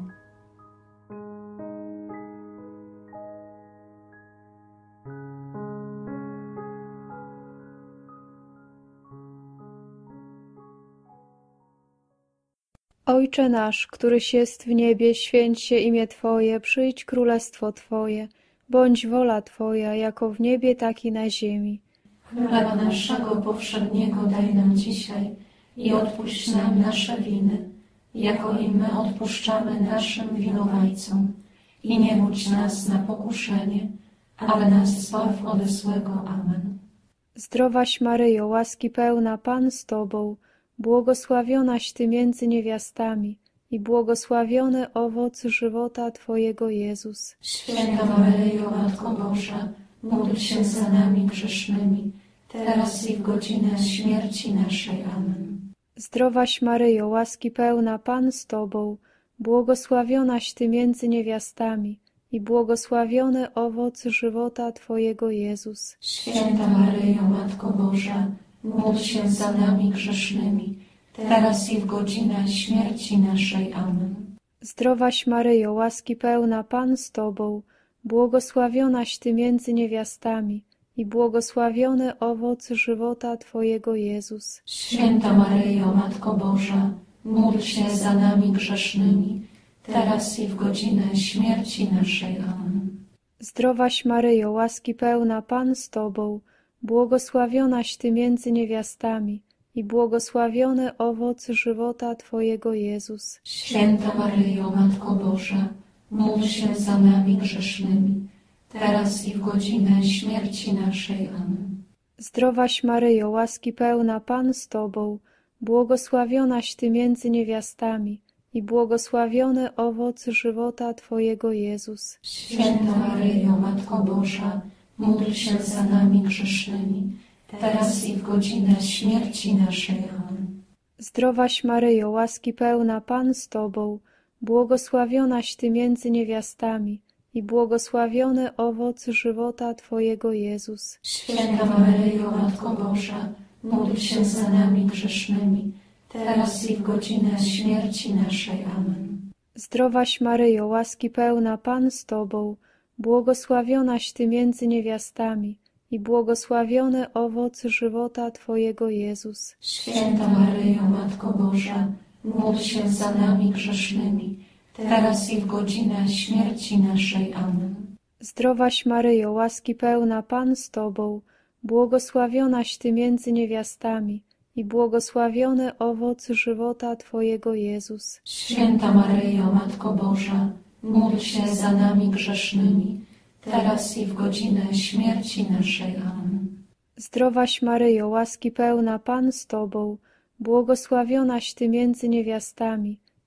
Ojcze nasz, któryś jest w niebie, święć się imię Twoje, przyjdź królestwo Twoje, bądź wola Twoja, jako w niebie, tak i na ziemi. Chleba naszego powszedniego daj nam dzisiaj i odpuść nam nasze winy, jako i my odpuszczamy naszym winowajcom. I nie wódź nas na pokuszenie, ale nas zbaw ode złego. Amen. Zdrowaś Maryjo, łaski pełna, Pan z Tobą, błogosławionaś Ty między niewiastami i błogosławiony owoc żywota Twojego, Jezus. Święta Maryjo, Matko Boża, módl się za nami grzesznymi, teraz i w godzinę śmierci naszej. Amen. Zdrowaś Maryjo, łaski pełna, Pan z Tobą, błogosławionaś Ty między niewiastami i błogosławiony owoc żywota Twojego, Jezus. Święta Maryjo, Matko Boża, módl się za nami grzesznymi, teraz i w godzinę śmierci naszej. Amen. Zdrowaś Maryjo, łaski pełna, Pan z Tobą, błogosławionaś Ty między niewiastami i błogosławiony owoc żywota Twojego, Jezus. Święta Maryjo, Matko Boża, módl się za nami grzesznymi, teraz i w godzinę śmierci naszej. Amen. Zdrowaś Maryjo, łaski pełna, Pan z Tobą, błogosławionaś Ty między niewiastami i błogosławiony owoc żywota Twojego, Jezus. Święta Maryjo, Matko Boża, módl się za nami grzesznymi, teraz i w godzinę śmierci naszej. Amen. Zdrowaś Maryjo, łaski pełna, Pan z Tobą, błogosławionaś Ty między niewiastami i błogosławiony owoc żywota Twojego, Jezus. Święta Maryjo, Matko Boża, módl się za nami grzesznymi, teraz i w godzinę śmierci naszej. Amen. Zdrowaś Maryjo, łaski pełna, Pan z Tobą, błogosławionaś Ty między niewiastami i błogosławiony owoc żywota Twojego, Jezus. Święta Maryjo, Matko Boża, módl się za nami grzesznymi, teraz i w godzinę śmierci naszej. Amen. Zdrowaś Maryjo, łaski pełna, Pan z Tobą, błogosławionaś Ty między niewiastami i błogosławiony owoc żywota Twojego, Jezus. Święta Maryjo, Matko Boża, módl się za nami grzesznymi, teraz i w godzinę śmierci naszej. Amen. Zdrowaś Maryjo, łaski pełna, Pan z Tobą, błogosławionaś Ty między niewiastami i błogosławiony owoc żywota Twojego, Jezus. Święta Maryjo, Matko Boża, módl się za nami grzesznymi, teraz i w godzinę śmierci naszej. Amen. Zdrowaś Maryjo, łaski pełna, Pan z Tobą, błogosławionaś Ty między niewiastami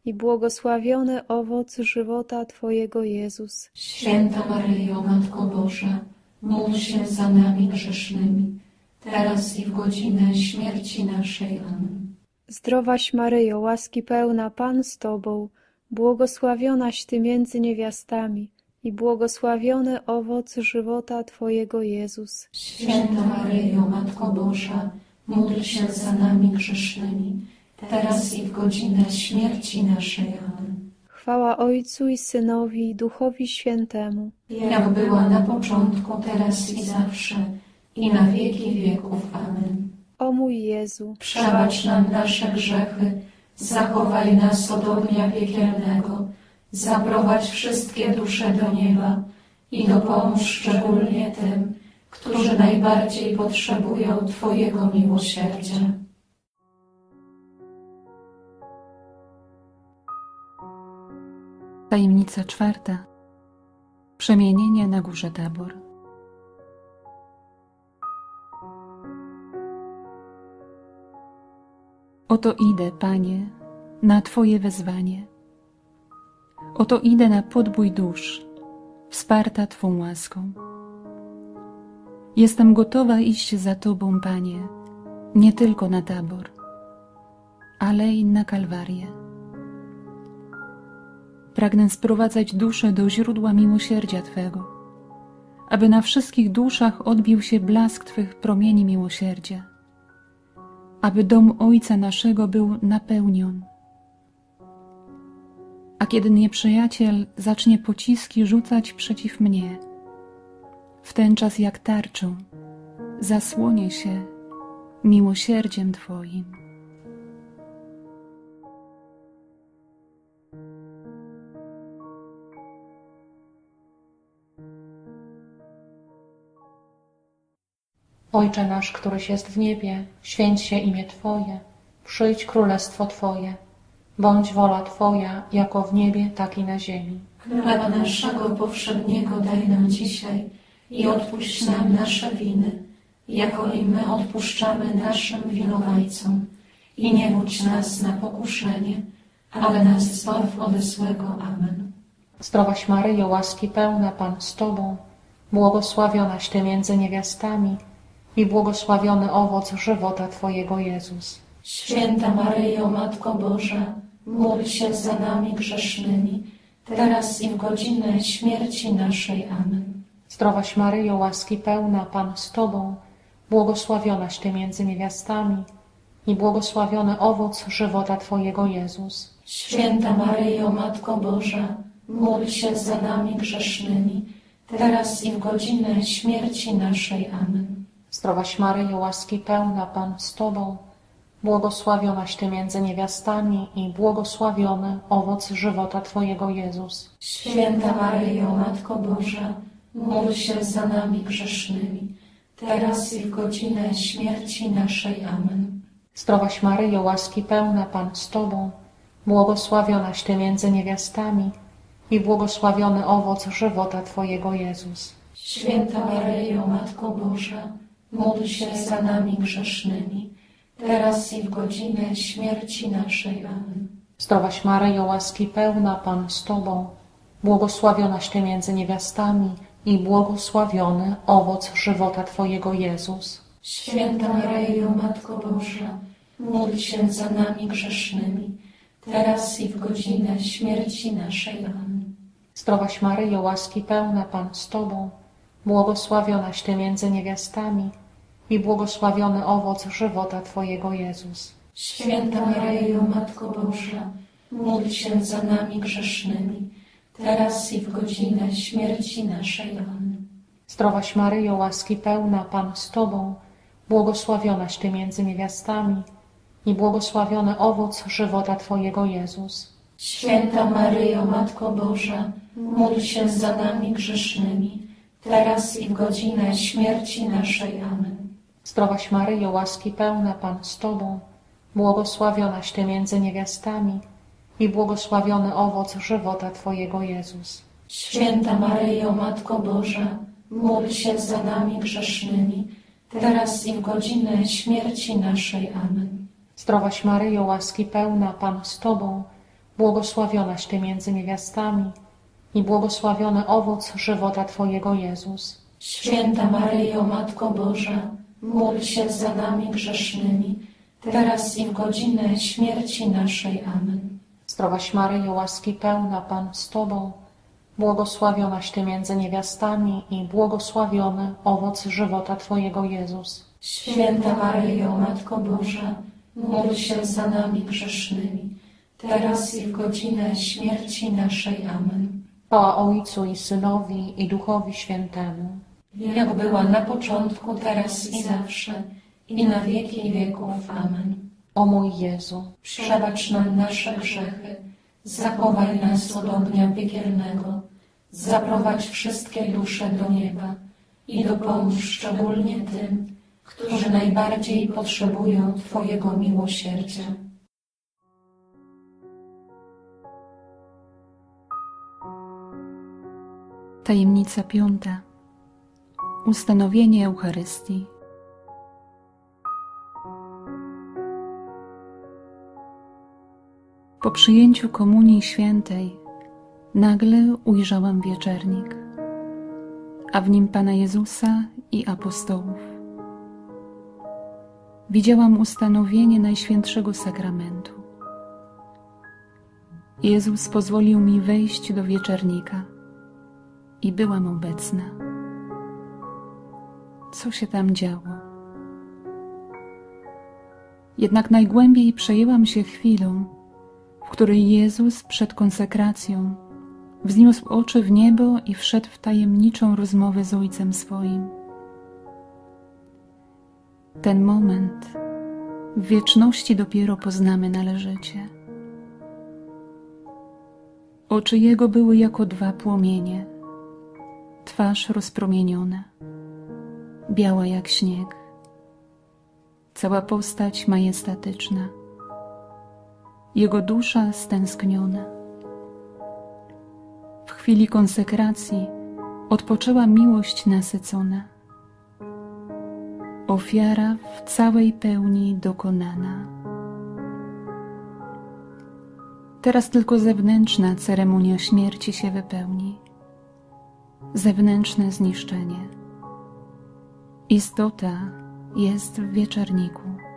i błogosławiony owoc żywota Twojego Jezus. Święta Maryjo, Matko Boża, módl się za nami grzesznymi, teraz i w godzinę śmierci naszej. Amen. Zdrowaś Maryjo, łaski pełna, Pan z Tobą, błogosławionaś Ty między niewiastami i błogosławiony owoc żywota Twojego Jezus. Święta Maryjo, Matko Boża, módl się za nami grzesznymi, teraz i w godzinę śmierci naszej. Amen. Chwała Ojcu i Synowi i Duchowi Świętemu, jak była na początku, teraz i zawsze, i na wieki wieków. Amen. O mój Jezu, przebacz nam nasze grzechy, zachowaj nas od ognia piekielnego, zaprowadź wszystkie dusze do nieba i dopomóż szczególnie tym, którzy najbardziej potrzebują Twojego miłosierdzia. Tajemnica czwarta. Przemienienie na górze Tabor. Oto idę, Panie, na Twoje wezwanie. Oto idę na podbój dusz, wsparta Twą łaską. Jestem gotowa iść za Tobą, Panie, nie tylko na Tabor, ale i na Kalwarię. Pragnę sprowadzać duszę do źródła miłosierdzia Twego, aby na wszystkich duszach odbił się blask Twych promieni miłosierdzia, aby dom Ojca naszego był napełnion. A kiedy nieprzyjaciel zacznie pociski rzucać przeciw mnie, w ten czas jak tarczą zasłonię się miłosierdziem Twoim. Ojcze nasz, któryś jest w niebie, święć się imię Twoje, przyjdź królestwo Twoje, bądź wola Twoja, jako w niebie, tak i na ziemi. Chleba naszego powszedniego daj nam dzisiaj i odpuść nam nasze winy, jako i my odpuszczamy naszym winowajcom. I nie wódź nas na pokuszenie, ale nas zbaw ode złego. Amen. Zdrowaś Maryjo, łaski pełna, Pan z Tobą, błogosławionaś Ty między niewiastami i błogosławiony owoc żywota Twojego Jezus. Święta Maryjo, Matko Boża, módl się za nami grzesznymi, teraz i w godzinę śmierci naszej. Amen. Zdrowaś Maryjo, łaski pełna, Pan z Tobą, błogosławionaś Ty między niewiastami i błogosławiony owoc żywota Twojego Jezus. Święta Maryjo, Matko Boża, módl się za nami grzesznymi, teraz i w godzinę śmierci naszej. Amen. Zdrowaś Maryjo, łaski pełna, Pan z Tobą, błogosławionaś Ty między niewiastami i błogosławiony owoc żywota Twojego Jezus. Święta Maryjo, Matko Boża, módl się za nami grzesznymi, teraz i w godzinę śmierci naszej. Amen. Zdrowaś Maryjo, łaski pełna, Pan z Tobą, błogosławionaś Ty między niewiastami i błogosławiony owoc żywota Twojego Jezus. Święta Maryjo, Matko Boża, módl się za nami grzesznymi, teraz i w godzinę śmierci naszej. Amen. Zdrowaś Maryjo, łaski pełna, Pan z Tobą, błogosławionaś Ty między niewiastami i błogosławiony owoc żywota Twojego Jezus. Święta Maryjo, Matko Boża, módl się za nami grzesznymi, teraz i w godzinę śmierci naszej. Amen. Zdrowaś Maryjo, łaski pełna, Pan z Tobą, błogosławionaś Ty między niewiastami i błogosławiony owoc żywota Twojego Jezus. Święta Maryjo, Matko Boża, módl się za nami grzesznymi, teraz i w godzinę śmierci naszej. Amen. Zdrowaś Maryjo, łaski pełna, Pan z Tobą, błogosławionaś Ty między niewiastami i błogosławiony owoc żywota Twojego Jezus. Święta Maryjo, Matko Boża, módl się za nami grzesznymi, teraz i w godzinę śmierci naszej. Amen. Zdrowaś Maryjo, łaski pełna, Pan z Tobą, błogosławionaś Ty między niewiastami i błogosławiony owoc żywota Twojego Jezus. Święta Maryjo, Matko Boża, módl się za nami grzesznymi, teraz i w godzinę śmierci naszej. Amen. Zdrowaś Maryjo, łaski pełna, Pan z Tobą, Błogosławionaś Ty między niewiastami i błogosławiony owoc żywota Twojego, Jezus. Święta Maryjo, Matko Boża, módl się za nami grzesznymi, teraz i w godzinę śmierci naszej. Amen. Zdrowaś Maryjo, łaski pełna, Pan z Tobą, błogosławionaś Ty między niewiastami i błogosławiony owoc żywota Twojego, Jezus. Święta Maryjo, Matko Boża, módl się za nami grzesznymi, teraz i w godzinę śmierci naszej. Amen. Chwała Ojcu i Synowi i Duchowi Świętemu, jak była na początku, teraz i zawsze, i na wieki wieków. Amen. O mój Jezu, przebacz nam nasze grzechy, zachowaj nas od ognia piekielnego, zaprowadź wszystkie dusze do nieba i dopomóż szczególnie tym, którzy najbardziej potrzebują Twojego miłosierdzia. Tajemnica piąta. Ustanowienie Eucharystii. Po przyjęciu Komunii Świętej nagle ujrzałam wieczernik, a w nim Pana Jezusa i apostołów. Widziałam ustanowienie Najświętszego Sakramentu. Jezus pozwolił mi wejść do wieczernika i byłam obecna. Co się tam działo? Jednak najgłębiej przejęłam się chwilą, w której Jezus przed konsekracją wzniósł oczy w niebo i wszedł w tajemniczą rozmowę z Ojcem swoim. Ten moment w wieczności dopiero poznamy należycie. Oczy Jego były jako dwa płomienie, twarz rozpromieniona, biała jak śnieg, cała postać majestatyczna, Jego dusza stęskniona. W chwili konsekracji odpoczęła miłość nasycona, ofiara w całej pełni dokonana. Teraz tylko zewnętrzna ceremonia śmierci się wypełni, zewnętrzne zniszczenie. Istota jest w wieczerniku.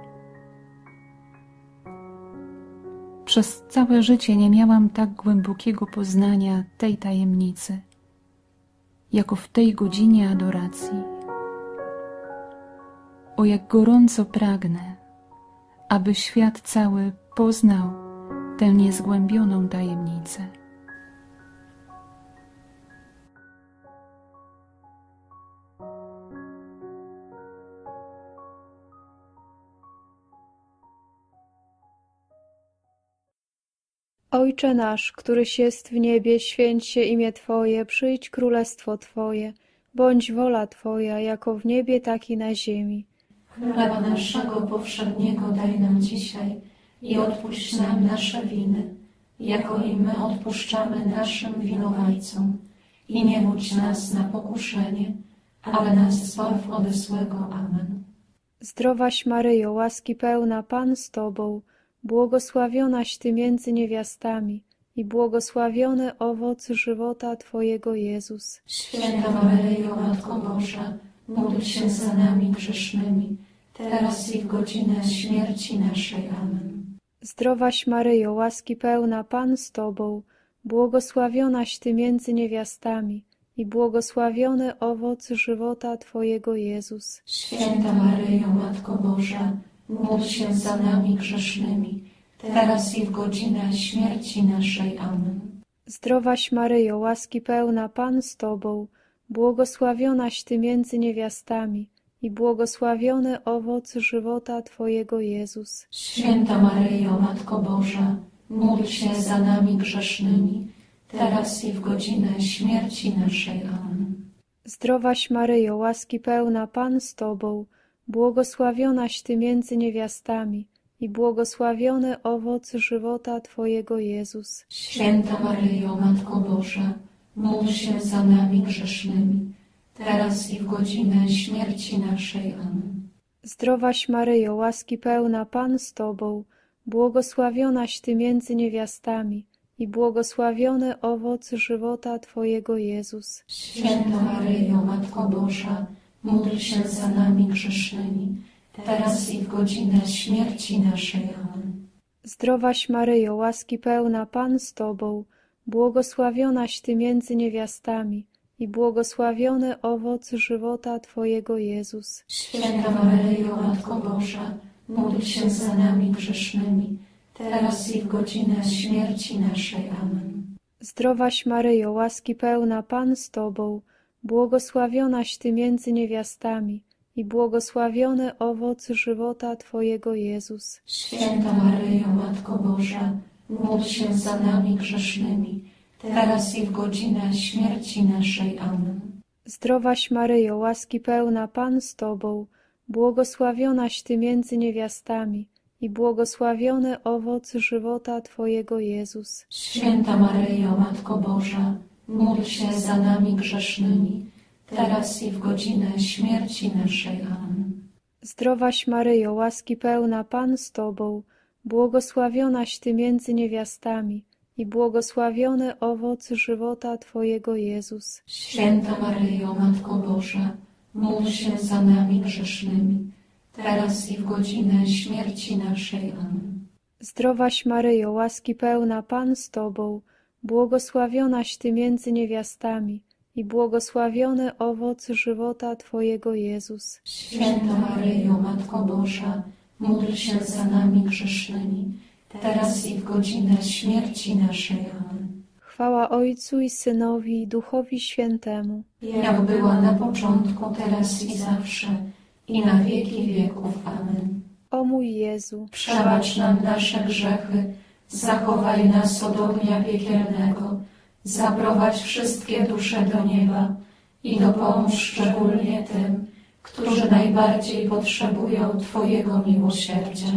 Przez całe życie nie miałam tak głębokiego poznania tej tajemnicy, jako w tej godzinie adoracji. O, jak gorąco pragnę, aby świat cały poznał tę niezgłębioną tajemnicę. Ojcze nasz, któryś jest w niebie, święć się imię Twoje, przyjdź królestwo Twoje, bądź wola Twoja, jako w niebie, tak i na ziemi. Chleba naszego powszedniego daj nam dzisiaj i odpuść nam nasze winy, jako i my odpuszczamy naszym winowajcom. I nie wódź nas na pokuszenie, ale nas zbaw ode złego. Amen. Zdrowaś Maryjo, łaski pełna, Pan z Tobą, błogosławionaś Ty między niewiastami i błogosławiony owoc żywota Twojego, Jezus. Święta Maryjo, Matko Boża, módl się za nami grzesznymi, teraz i w godzinę śmierci naszej. Amen. Zdrowaś Maryjo, łaski pełna, Pan z Tobą, błogosławionaś Ty między niewiastami i błogosławiony owoc żywota Twojego, Jezus. Święta Maryjo, Matko Boża, módl się za nami grzesznymi, teraz i w godzinę śmierci naszej. Amen. Zdrowaś Maryjo, łaski pełna, Pan z Tobą, błogosławionaś Ty między niewiastami i błogosławiony owoc żywota Twojego, Jezus. Święta Maryjo, Matko Boża, módl się za nami grzesznymi, teraz i w godzinę śmierci naszej. Amen. Zdrowaś Maryjo, łaski pełna, Pan z Tobą, błogosławionaś Ty między niewiastami i błogosławiony owoc żywota Twojego, Jezus. Święta Maryjo, Matko Boża, módl się za nami grzesznymi, teraz i w godzinę śmierci naszej. Amen. Zdrowaś Maryjo, łaski pełna, Pan z Tobą, błogosławionaś Ty między niewiastami i błogosławiony owoc żywota Twojego Jezus. Święta Maryjo, Matko Boża, módl się za nami grzesznymi, teraz i w godzinę śmierci naszej. Amen. Zdrowaś Maryjo, łaski pełna, Pan z Tobą, błogosławionaś Ty między niewiastami i błogosławiony owoc żywota Twojego Jezus. Święta Maryjo, Matko Boża, módl się za nami grzesznymi, teraz i w godzinę śmierci naszej. Amen. Zdrowaś Maryjo, łaski pełna, Pan z Tobą, błogosławionaś Ty między niewiastami i błogosławiony owoc żywota Twojego Jezus. Święta Maryjo, Matko Boża, módl się za nami grzesznymi, teraz i w godzinę śmierci naszej. Amen. Zdrowaś Maryjo, łaski pełna, Pan z Tobą, błogosławionaś Ty między niewiastami i błogosławiony owoc żywota Twojego Jezus. Święta Maryjo, Matko Boża, módl się za nami grzesznymi, teraz i w godzinę śmierci naszej. Amen. Zdrowaś Maryjo, łaski pełna, Pan z Tobą, błogosławionaś Ty między niewiastami i błogosławiony owoc żywota Twojego Jezus. Święta Maryjo, Matko Boża, módl się za nami grzesznymi, teraz i w godzinę śmierci naszej. Amen. Zdrowaś Maryjo, łaski pełna, Pan z Tobą, błogosławionaś Ty między niewiastami i błogosławiony owoc żywota Twojego Jezus. Święta Maryjo, Matko Boża, módl się za nami grzesznymi, teraz i w godzinę śmierci naszej. Amen. Chwała Ojcu i Synowi i Duchowi Świętemu, jak była na początku, teraz i zawsze, i na wieki wieków. Amen. O mój Jezu, przebacz nam nasze grzechy, zachowaj nas od ognia piekielnego, zaprowadź wszystkie dusze do nieba i dopomóż szczególnie tym, którzy najbardziej potrzebują Twojego miłosierdzia.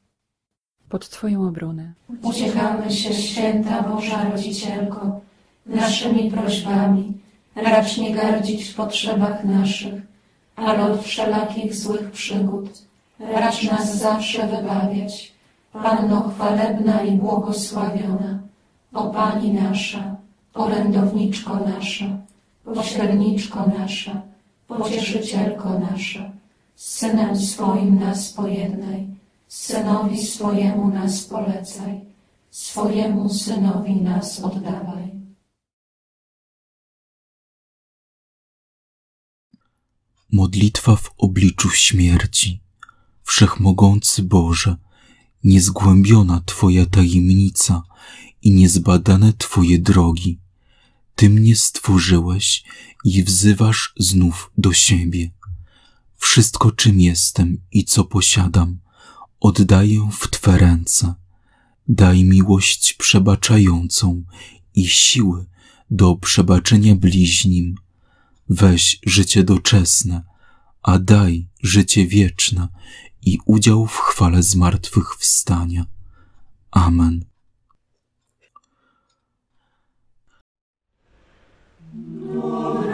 Pod Twoją obronę Uciekamy się, Święta Boża Rodzicielko, naszymi prośbami, racz nie gardzić w potrzebach naszych, ale od wszelakich złych przygód racz nas zawsze wybawiać. Panno chwalebna i błogosławiona, o Pani nasza, orędowniczko nasza, pośredniczko nasza, pocieszycielko nasza, z Synem swoim nas pojednaj, Synowi swojemu nas polecaj, swojemu Synowi nas oddawaj. Modlitwa w obliczu śmierci. Wszechmogący Boże, niezgłębiona Twoja tajemnica i niezbadane Twoje drogi. Ty mnie stworzyłeś i wzywasz znów do siebie. Wszystko, czym jestem i co posiadam, oddaję w Twe ręce. Daj miłość przebaczającą i siły do przebaczenia bliźnim. Weź życie doczesne, a daj życie wieczne i udział w chwale zmartwychwstania. Amen. Amen.